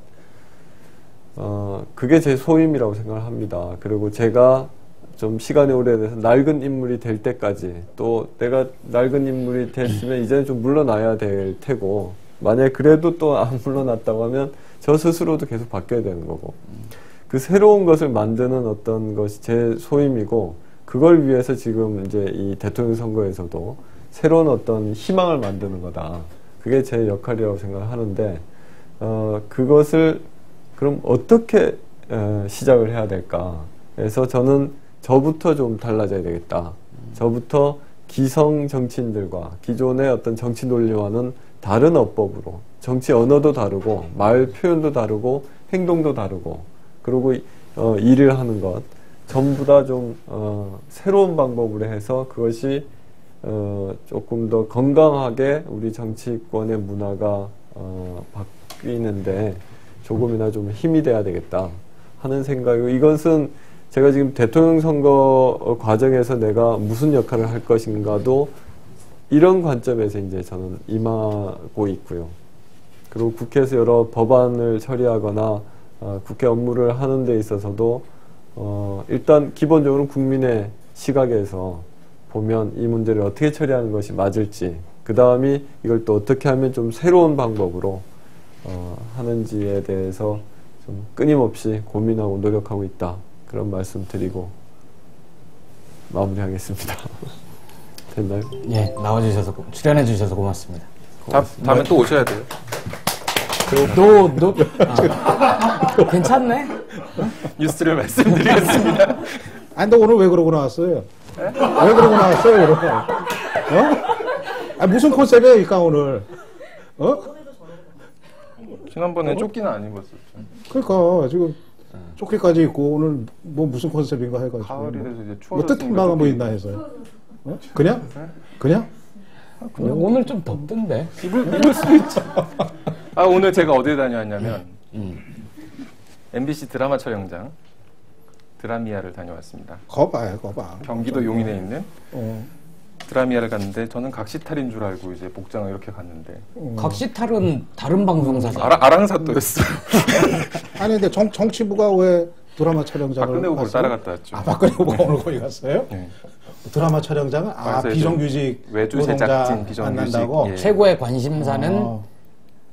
어 그게 제 소임이라고 생각을 합니다. 그리고 제가 좀 시간이 오래돼서 낡은 인물이 될 때까지 또 내가 낡은 인물이 됐으면 이제는 좀 물러나야 될 테고 만약에 그래도 또 안 물러났다고 하면 저 스스로도 계속 바뀌어야 되는 거고 그 새로운 것을 만드는 어떤 것이 제 소임이고 그걸 위해서 지금 이제 이 대통령 선거에서도 새로운 어떤 희망을 만드는 거다. 그게 제 역할이라고 생각을 하는데 어 그것을 그럼 어떻게 어, 시작을 해야 될까? 그래서 저는 저부터 좀 달라져야 되겠다. 저부터 기성 정치인들과 기존의 어떤 정치 논리와는 다른 어법으로 정치 언어도 다르고 말 표현도 다르고 행동도 다르고 그리고 어, 일을 하는 것 전부 다 좀 어, 새로운 방법으로 해서 그것이 어, 조금 더 건강하게 우리 정치권의 문화가 어, 바뀌는데 조금이나 좀 힘이 돼야 되겠다 하는 생각이고 이것은 제가 지금 대통령 선거 과정에서 내가 무슨 역할을 할 것인가도 이런 관점에서 이제 저는 임하고 있고요. 그리고 국회에서 여러 법안을 처리하거나 어, 국회 업무를 하는 데 있어서도 어, 일단 기본적으로 국민의 시각에서 보면 이 문제를 어떻게 처리하는 것이 맞을지 그 다음이 이걸 또 어떻게 하면 좀 새로운 방법으로 어, 하는지에 대해서 좀 끊임없이 고민하고 노력하고 있다. 그런 말씀 드리고 마무리하겠습니다. 됐나요? 예, 나와주셔서 출연해 주셔서 고맙습니다. 다, 다음에 또 오셔야 돼요. 너, 너, 아, 괜찮네? 뉴스를 말씀드리겠습니다. 아니, 너 오늘 왜 그러고 나왔어요? 왜 그러고 나왔어요, 그럼? 어? 아, 무슨 컨셉이야, 이까 오늘? 어? 지난번에 조끼는 안 입었었죠. 그러니까, 지금 조끼까지 입고 오늘 뭐 무슨 컨셉인가 해가지고. 가을이 돼서 이제 뭐 추워졌으니까. 뜻한 바가 뭐 있나 해서요. 어? 그냥? 그냥? 그냥 오늘 좀 덥던데. 입을, 입을 수 있죠. 아, 오늘 제가 어디 다녀왔냐면, 음. 엠비씨 드라마 촬영장, 드라미아를 다녀왔습니다. 거봐요, 거봐. 경기도 용인에 있는 어. 드라미아를 갔는데, 저는 각시탈인 줄 알고 이제 복장을 이렇게 갔는데. 어. 각시탈은 다른 방송사죠. 아랑, 아랑사또였어요. 아니, 근데 정, 정치부가 왜 드라마 촬영장을 박근혜 후보를 갔어요? 따라갔다 왔죠. 아, 박근혜 후보가 오늘 거기 갔어요? 네. 드라마 촬영장은? 아, 그래서 비정규직 외주 노동자 제작진 비정규직, 만난다고? 예. 최고의 관심사는 어.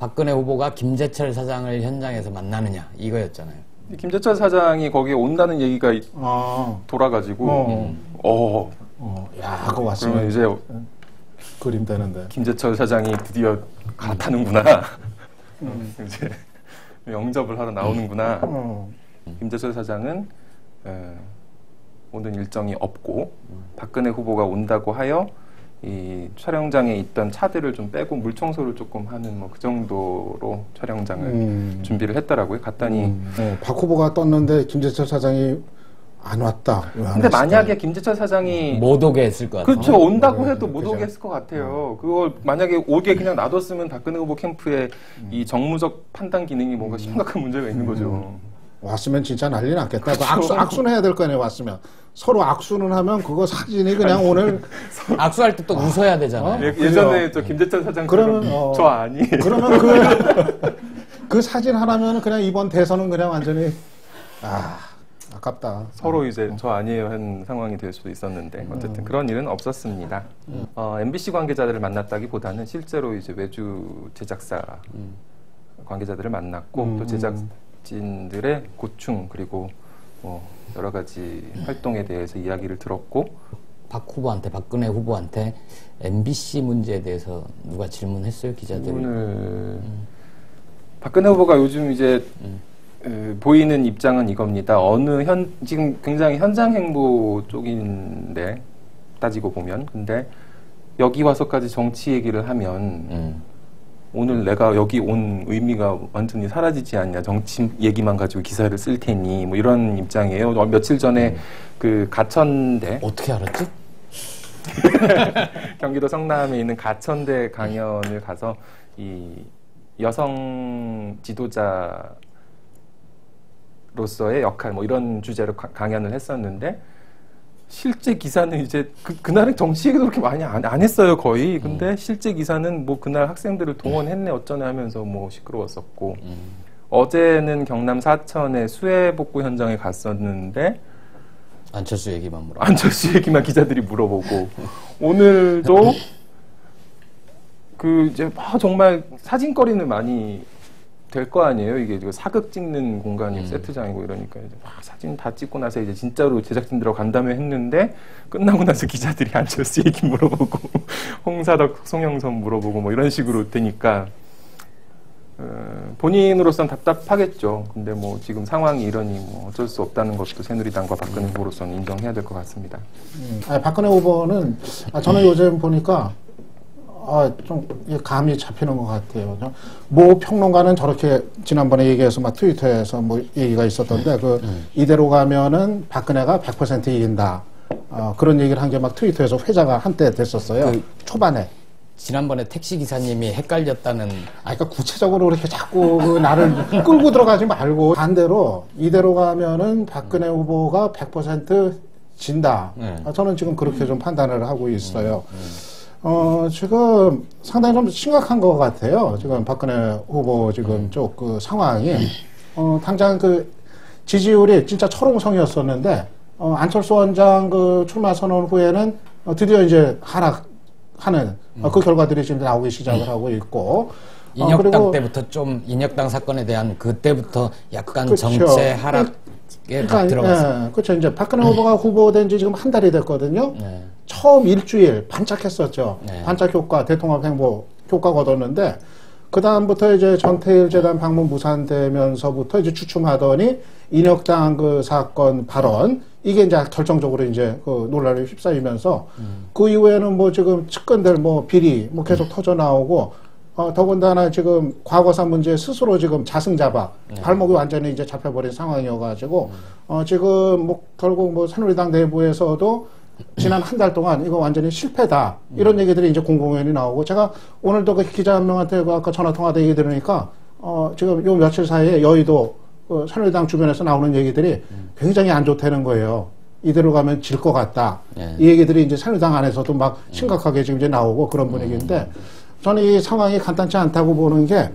박근혜 후보가 김재철 사장을 현장에서 만나느냐 이거였잖아요. 김재철 사장이 거기에 온다는 얘기가 아. 돌아가지고 어. 어, 어, 야, 그거 그러면 왔으면 이제 그림 되는데. 김재철 사장이 드디어 갈아타는구나. 음. 이제 영접을 하러 나오는구나. 어. 김재철 사장은 에, 오는 일정이 없고 박근혜 후보가 온다고 하여 이 촬영장에 있던 차들을 좀 빼고 물 청소를 조금 하는 뭐 그 정도로 촬영장을 음. 준비를 했더라고요. 갔더니 음. 어, 박 후보가 떴는데 김재철 사장이 안 왔다. 왜안 근데 왔을까? 만약에 김재철 사장이 못 오게 했을 것 같아요. 그렇죠. 온다고 네, 해도 못 그죠. 오게 했을 것 같아요. 그걸 만약에 오게 그냥 놔뒀으면 박근혜 후보 캠프에 이 정무적 판단 기능이 뭔가 심각한 문제가 있는 거죠. 왔으면 진짜 난리 났겠다. 그 악수, 악수는 해야 될 거 아니에요, 왔으면. 서로 악수는 하면 그거 사진이 그냥 오늘. 악수할 때 또 웃어야 되잖아요. 예, 예전에 저 김재철 사장처럼 그러면, 어, 저 아니. 그러면 그, 그 사진 하나면 그냥 이번 대선은 그냥 완전히, 아, 아깝다. 서로 이제 저 아니에요 한 상황이 될 수도 있었는데 어쨌든 그런 일은 없었습니다. 어, 엠비씨 관계자들을 만났다기보다는 실제로 이제 외주 제작사 관계자들을 만났고 음, 또 제작진들의 고충 그리고 뭐 여러 가지 활동에 대해서 이야기를 들었고 박 후보한테 박근혜 후보한테 엠비씨 문제에 대해서 누가 질문했어요 기자들이? 오늘 음. 박근혜 후보가 요즘 이제 에, 보이는 입장은 이겁니다. 어느 현 지금 굉장히 현장 행보 쪽인데 따지고 보면 근데 여기 와서까지 정치 얘기를 하면 음. 오늘 내가 여기 온 의미가 완전히 사라지지 않냐. 정치 얘기만 가지고 기사를 쓸 테니 뭐 이런 입장이에요. 어, 며칠 전에 음. 그 가천대 어떻게 알았지? 경기도 성남에 있는 가천대 강연을 가서 이 여성 지도자로서의 역할 뭐 이런 주제로 가, 강연을 했었는데 실제 기사는 이제 그, 그날은 정치 얘기도 그렇게 많이 안, 안 했어요 거의. 근데 음. 실제 기사는 뭐 그날 학생들을 동원했네 어쩌네 하면서 뭐 시끄러웠었고 음. 어제는 경남 사천의 수해복구 현장에 갔었는데 안철수 얘기만 물어. 안철수 얘기만 기자들이 물어보고 오늘도 그 이제 막 정말 사진거리는 많이 될 거 아니에요. 이게 사극 찍는 공간이 음. 세트장이고 이러니까 이제 막 사진 다 찍고 나서 이제 진짜로 제작진들하고 간담회 했는데 끝나고 나서 기자들이 안철수 얘기 물어보고 홍사덕, 송영선 물어보고 뭐 이런 식으로 되니까 어, 본인으로서는 답답하겠죠. 근데 뭐 지금 상황이 이러니 뭐 어쩔 수 없다는 것도 새누리당과 박근혜 후보로서는 인정해야 될 것 같습니다. 음, 아니, 박근혜 후보는 아, 저는 요즘 보니까 아, 좀 감이 잡히는 것 같아요. 모 평론가는 저렇게 지난번에 얘기해서 막 트위터에서 뭐 얘기가 있었던데 그 음. 이대로 가면은 박근혜가 백 퍼센트 이긴다. 어, 그런 얘기를 한 게 막 트위터에서 회자가 한때 됐었어요. 그, 초반에. 지난번에 택시 기사님이 헷갈렸다는. 아, 그러니까 구체적으로 그렇게 자꾸 그 나를 끌고 들어가지 말고 반대로 이대로 가면은 박근혜 후보가 백 퍼센트 진다. 네. 아, 저는 지금 그렇게 좀 판단을 하고 있어요. 음, 음. 어, 지금 상당히 좀 심각한 것 같아요. 지금 박근혜 후보 지금 쪽 그 상황이. 어, 당장 그 지지율이 진짜 철옹성이었었는데, 어, 안철수 원장 그 출마 선언 후에는 어, 드디어 이제 하락하는 어, 그 결과들이 지금 나오기 시작을 하고 있고. 인혁당 어, 때부터 좀, 인혁당 사건에 대한 그때부터 약간 그쵸. 정체 하락에 그러니까, 딱 들어갔어요. 예, 그렇죠. 이제 박근혜 후보가 후보된 지 지금 한 달이 됐거든요. 네. 처음 일주일 반짝했었죠. 네. 반짝 효과, 대통합 행보 효과가 얻었는데, 그 다음부터 이제 전태일 재단 방문 무산되면서부터 이제 주춤하더니, 인혁당 그 사건 발언, 이게 이제 결정적으로 이제 그 논란에 휩싸이면서, 음. 그 이후에는 뭐 지금 측근들 뭐 비리 뭐 계속 음. 터져 나오고, 어, 더군다나 지금 과거사 문제 스스로 지금 자승자박, 네. 발목이 완전히 이제 잡혀버린 상황이어가지고, 음. 어, 지금 뭐 결국 뭐 새누리당 내부에서도 지난 한 달 동안 이거 완전히 실패다. 이런 음. 얘기들이 이제 공공연히 나오고, 제가 오늘도 그 기자 한 명한테 그 아까 전화통화도 얘기 들으니까, 어, 지금 요 며칠 사이에 여의도, 그 새누리당 주변에서 나오는 얘기들이 음. 굉장히 안 좋다는 거예요. 이대로 가면 질 것 같다. 네. 이 얘기들이 이제 새누리당 안에서도 막 심각하게 지금 이제 나오고 그런 분위기인데, 음. 저는 이 상황이 간단치 않다고 보는 게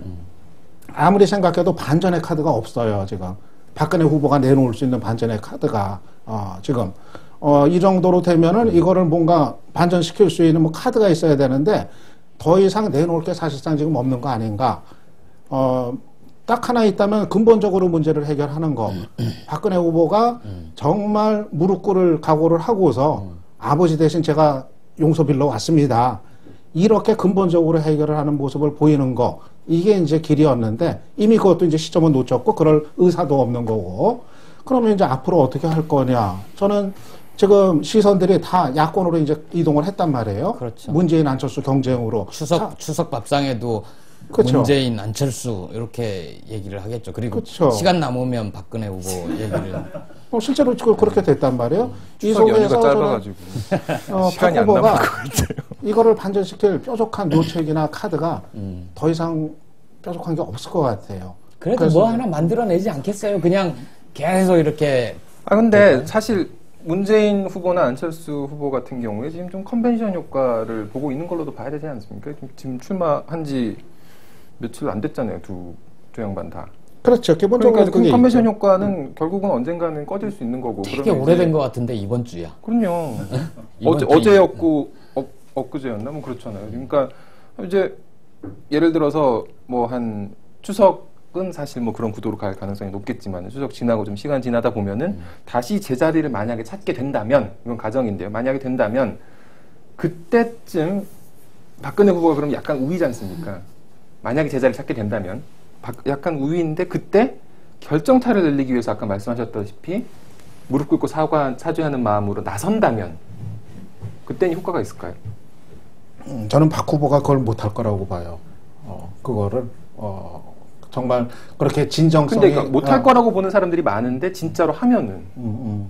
아무리 생각해도 반전의 카드가 없어요, 지금. 박근혜 후보가 내놓을 수 있는 반전의 카드가, 어, 지금. 어, 이 정도로 되면은 이거를 뭔가 반전시킬 수 있는 뭐 카드가 있어야 되는데 더 이상 내놓을 게 사실상 지금 없는 거 아닌가. 어, 딱 하나 있다면 근본적으로 문제를 해결하는 거. 박근혜 후보가 정말 무릎 꿇을 각오를 하고서 아버지 대신 제가 용서 빌러 왔습니다. 이렇게 근본적으로 해결을 하는 모습을 보이는 거. 이게 이제 길이었는데 이미 그것도 이제 시점은 놓쳤고 그럴 의사도 없는 거고. 그러면 이제 앞으로 어떻게 할 거냐. 저는 지금 시선들이 다 야권으로 이제 이동을 했단 말이에요. 그렇죠. 문재인 안철수 경쟁으로. 추석 자, 추석 밥상에도 그렇죠. 문재인 안철수 이렇게 얘기를 하겠죠. 그리고 그렇죠. 시간 남으면 박근혜 후보 얘기를 어, 실제로 지금 그렇게 됐단 말이에요. 이 추석 연휴가 속에서 저는 짧아가지고 어, 박 시간이 안 후보가 남을 것 같아요. 이거를 반전시킬 뾰족한 묘책이나 카드가 음. 더 이상 뾰족한 게 없을 것 같아요. 그래도 그래서 뭐 하나 만들어내지 않겠어요. 그냥 계속 이렇게 아 근데 사실 문재인 후보나 안철수 후보 같은 경우에 지금 좀 컨벤션 효과를 보고 있는 걸로도 봐야 되지 않습니까? 지금, 지금 출마한 지 며칠 안 됐잖아요. 두, 두 양반 다. 그렇죠. 기본적으로 그러니까 그 그게 컨벤션 있죠. 효과는 결국은 언젠가는 꺼질 수 있는 거고. 되게 그러면 오래된 이제- 것 같은데 이번 주야. 그럼요. 이번 어제, 주에- 어제였고 어, 엊그제였나? 뭐 그렇잖아요. 그러니까 이제 예를 들어서 뭐 한 추석은 사실 뭐 그런 구도로 갈 가능성이 높겠지만 추석 지나고 좀 시간 지나다 보면은 음. 다시 제자리를 만약에 찾게 된다면 이건 가정인데요. 만약에 된다면 그때쯤 박근혜 후보가 그럼 약간 우위지 않습니까? 만약에 제자리를 찾게 된다면 박- 약간 우위인데 그때 결정타를 내리기 위해서 아까 말씀하셨다시피 무릎 꿇고 사과 사죄하는 마음으로 나선다면 그때는 효과가 있을까요? 음, 저는 박 후보가 그걸 못할 거라고 봐요. 어, 그거를 어, 정말 그렇게 진정성이 근데 그러니까 못할 어, 거라고 보는 사람들이 많은데 진짜로 하면은 음,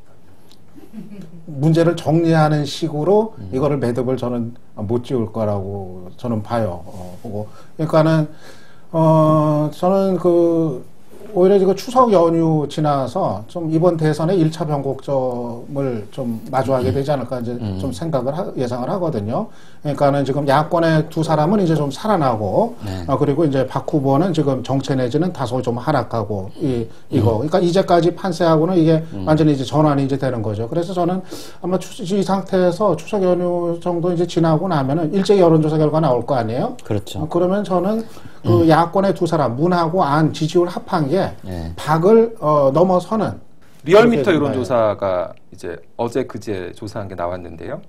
음. 문제를 정리하는 식으로 음. 이거를 매듭을 저는 못 지을 거라고 저는 봐요. 어, 보고 그러니까는 어, 저는 그 오히려 지금 추석 연휴 지나서 좀 이번 대선에 일 차 변곡점을 좀 마주하게 되지 않을까 이제 음. 좀 생각을 하, 예상을 하거든요. 그러니까는 지금 야권의 두 사람은 이제 좀 살아나고 네. 어, 그리고 이제 박 후보는 지금 정체 내지는 다소 좀 하락하고 이 이거 그러니까 이제까지 판세하고는 이게 완전히 이제 전환이 이제 되는 거죠. 그래서 저는 아마 추, 이 상태에서 추석 연휴 정도 이제 지나고 나면은 일제 여론조사 결과 나올 거 아니에요? 그렇죠. 어, 그러면 저는 그 야권의 두 사람 문하고 안 지지율 합한 게 네. 박을 어, 넘어서는 리얼미터 그렇게 여론조사가 이제 어제 그제 조사한 게 나왔는데요.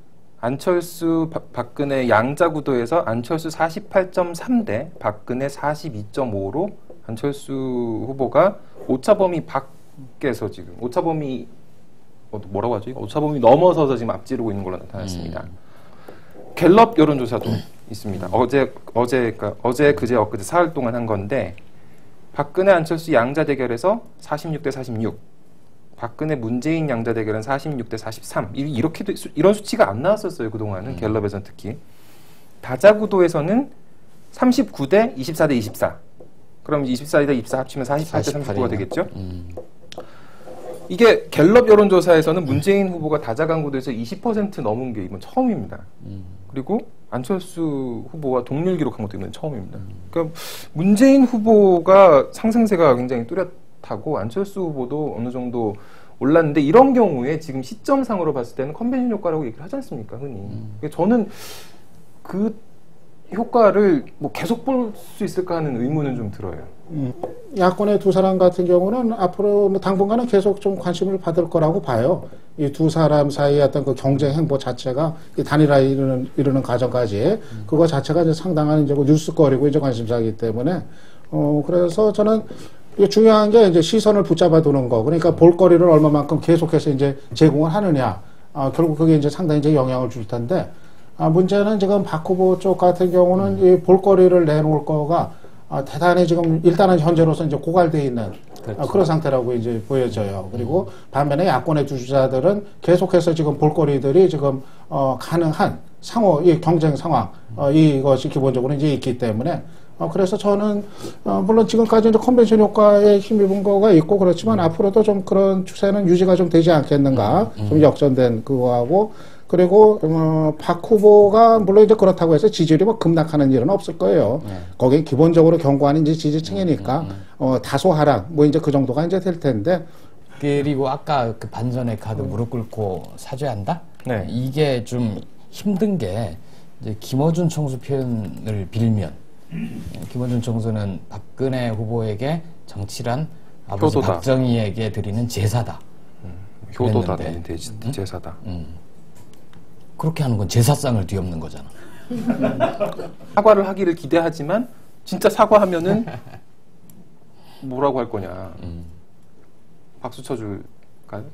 안철수, 박- 박근혜 양자 구도에서 안철수 사십팔 점 삼 대 박근혜 사십이 점 오로 안철수 후보가 오차 범위 밖에서 지금 오차 범위 어, 뭐라고 하죠? 오차 범위 넘어서서 지금 앞지르고 있는 걸로 나타났습니다. 갤럽 여론조사도 있습니다. 어제 어제 그러니까 어제 그제 엊그제 사흘 동안 한 건데 박근혜 안철수 양자 대결에서 사십육 대 사십육, 박근혜 문재인 양자 대결은 사십육 대 사십삼. 이- 이렇게 수- 이런 수치가 안 나왔었어요 그 동안은 갤럽에서는 특히. 다자 구도에서는 삼십구 대 이십사 대 이십사. 그럼 이십사 대 이십사 합치면 사십팔 대 삼십구가 되겠죠? 음. 이게 갤럽 여론조사에서는 문재인 후보가 다자간 구도에서 이십 퍼센트 넘은 게 이번 처음입니다. 그리고 안철수 후보와 동률 기록한 것도 이번 처음입니다. 그러니까 문재인 후보가 상승세가 굉장히 뚜렷하고 안철수 후보도 어느 정도 올랐는데 이런 경우에 지금 시점상으로 봤을 때는 컨벤션 효과라고 얘기를 하지 않습니까, 흔히. 그러니까 저는 그 효과를 뭐 계속 볼 수 있을까 하는 의문은 좀 들어요. 야권의 두 사람 같은 경우는 앞으로 뭐 당분간은 계속 좀 관심을 받을 거라고 봐요. 이 두 사람 사이의 어떤 그 경쟁 행보 자체가 이 단일화 이르는, 이르는 과정까지 그거 자체가 이제 상당한 이제 그 뉴스거리고 이제 관심사이기 때문에 어 그래서 저는 이게 중요한 게 이제 시선을 붙잡아 두는 거. 그러니까 볼거리를 얼마만큼 계속해서 이제 제공을 하느냐. 아, 결국 그게 이제 상당히 이제 영향을 줄 텐데 아, 문제는 지금 박 후보 쪽 같은 경우는 이 볼거리를 내놓을 거가 아, 대단히 지금 일단은 현재로서 이제 고갈돼 있는 그렇죠. 아, 그런 상태라고 이제 보여져요. 그리고 반면에 야권의 주주자들은 계속해서 지금 볼거리들이 지금 어, 가능한 상호 이 경쟁 상황 어, 이것이 기본적으로 이제 있기 때문에 어, 그래서 저는 어, 물론 지금까지 이제 컨벤션 효과에 힘입은 거가 있고 그렇지만 앞으로도 좀 그런 추세는 유지가 좀 되지 않겠는가 좀 역전된 그거하고. 그리고 어, 박 후보가 물론 이제 그렇다고 해서 지지율이 뭐 급락하는 일은 없을 거예요. 네. 거기 기본적으로 견고한 이제 지지층이니까 어, 다소 하락 뭐 이제 그 정도가 이제 될 텐데 그리고 아까 그 반전의 카드 무릎 꿇고 사죄한다? 네. 이게 좀 힘든 게 이제 김어준 총수 표현을 빌면 김어준 총수는 박근혜 후보에게 정치란 아버지 효도다. 박정희에게 드리는 제사다. 효도다, 그랬는데. 대- 제사다. 그렇게 하는 건 제사상을 뒤엎는 거잖아. 사과를 하기를 기대하지만 진짜 사과하면은 뭐라고 할 거냐. 박수 쳐줄까요?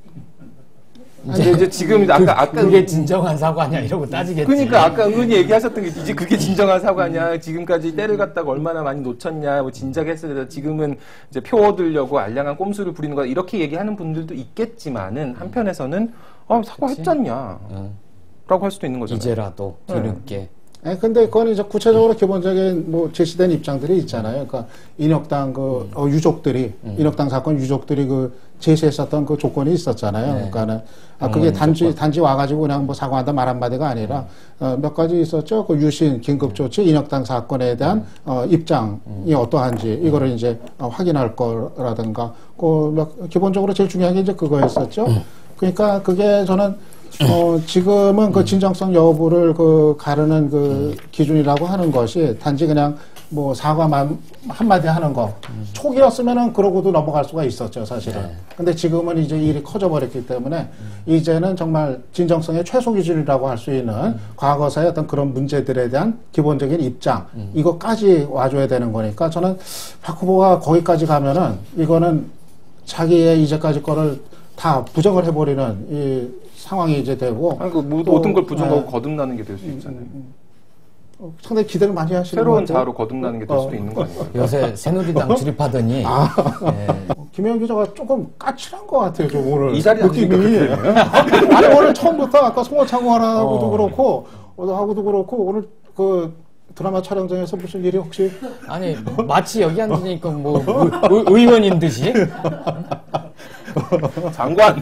이제, 이제 지금 아까 아까 그게 진정한 사과냐 이러고 따지겠지. 그러니까 아까 의원이 얘기하셨던 게 이제 그게 진정한 사과냐, 지금까지 때를 갖다가 얼마나 많이 놓쳤냐, 뭐 진작에 했어야 돼, 지금은 이제 표 얻으려고 알량한 꼼수를 부리는 거다, 이렇게 얘기하는 분들도 있겠지만은 한편에서는 아, 사과했잖냐 응. 라고 할 수도 있는 거잖아요. 이제라도 뒤늦게. 아니, 근데 그건 이제 구체적으로 기본적인 뭐 제시된 입장들이 있잖아요. 그러니까 인혁당 그 어, 유족들이 인혁당 사건 유족들이 그 제시했었던 그 조건이 있었잖아요. 네. 그러니까는 아, 그게 단지 조건. 단지 와가지고 그냥 뭐 사과한다 말 한마디가 아니라 어, 몇 가지 있었죠. 그 유신 긴급 조치 인혁당 사건에 대한 어, 입장이 어떠한지 이거를 이제 어, 확인할 거라든가 그 몇- 기본적으로 제일 중요한 게 이제 그거였었죠. 그러니까 그게 저는 어, 지금은 그 진정성 여부를 그 가르는 그 기준이라고 하는 것이 단지 그냥 뭐 사과만 한마디 하는 거. 초기였으면은 그러고도 넘어갈 수가 있었죠, 사실은. 네. 근데 지금은 이제 일이 커져버렸기 때문에 이제는 정말 진정성의 최소 기준이라고 할 수 있는 과거사의 어떤 그런 문제들에 대한 기본적인 입장, 이것까지 와줘야 되는 거니까 저는 박 후보가 거기까지 가면은 이거는 자기의 이제까지 거를 다 부정을 해버리는 이 상황이 이제 되고 아니, 그 뭐, 또, 모든 걸 부정하고 네. 거듭나는 게 될 수 있잖아요. 어, 상당히 기대를 많이 하시는 새로운 것 같아요. 자아로 거듭나는 게 될 수도 어. 있는 거 아닌가요? 요새 새누리당 출입하더니 아. 예, 어, 김혜영 기자가 조금 까칠한 것 같아요, 좀 오늘. 이 자리에 느낌이. 아니, 오늘 처음부터 아까 송호창 하나하고도 어. 그렇고, 어, 하고도 그렇고, 오늘 그 드라마 촬영장에서 무슨 일이 혹시. 아니 마치 여기 앉으니까 뭐 의- 의- 의원인 듯이. 장관!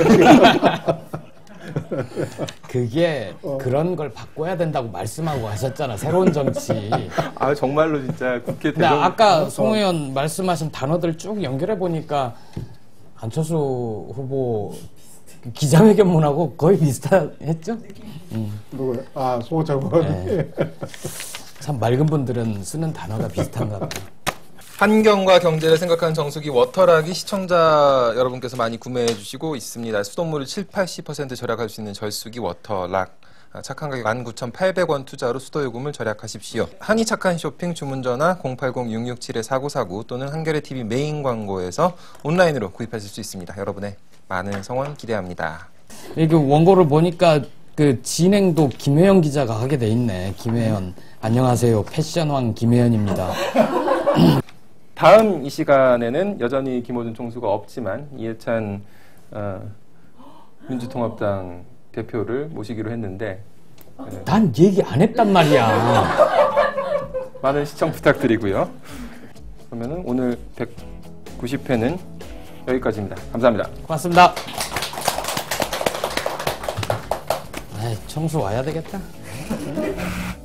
그게 그런 걸 바꿔야 된다고 말씀하고 하셨잖아. 새로운 정치. 아, 정말로 진짜 국회 근데 대정. 아까 송 의원 말씀하신 단어들 쭉 연결해 보니까 안철수 후보 기자회견문하고 거의 비슷했죠? 누구요? 아, 송호창 의원이. 네. 참 맑은 분들은 쓰는 단어가 비슷한가 봐요. 환경과 경제를 생각하는 정수기 워터락이 시청자 여러분께서 많이 구매해 주시고 있습니다. 수돗물을 칠, 팔십 퍼센트 절약할 수 있는 절수기 워터락. 착한 가격 만 구천팔백 원 투자로 수도요금을 절약하십시오. 한이 착한 쇼핑 주문 전화 공팔공 육육칠 사구사구 또는 한겨레티비 메인 광고에서 온라인으로 구입하실 수 있습니다. 여러분의 많은 성원 기대합니다. 이게 원고를 보니까 그 진행도 김혜연 기자가 하게 돼 있네. 김혜연. 안녕하세요. 패션왕 김혜연입니다. 다음 이 시간에는 여전히 김어준 총수가 없지만 이해찬 어, 민주통합당 대표를 모시기로 했는데 난 얘기 안 했단 말이야. 많은 시청 부탁드리고요. 그러면은 오늘 백구십 회는 여기까지입니다. 감사합니다. 고맙습니다. 아이, 청소 와야 되겠다.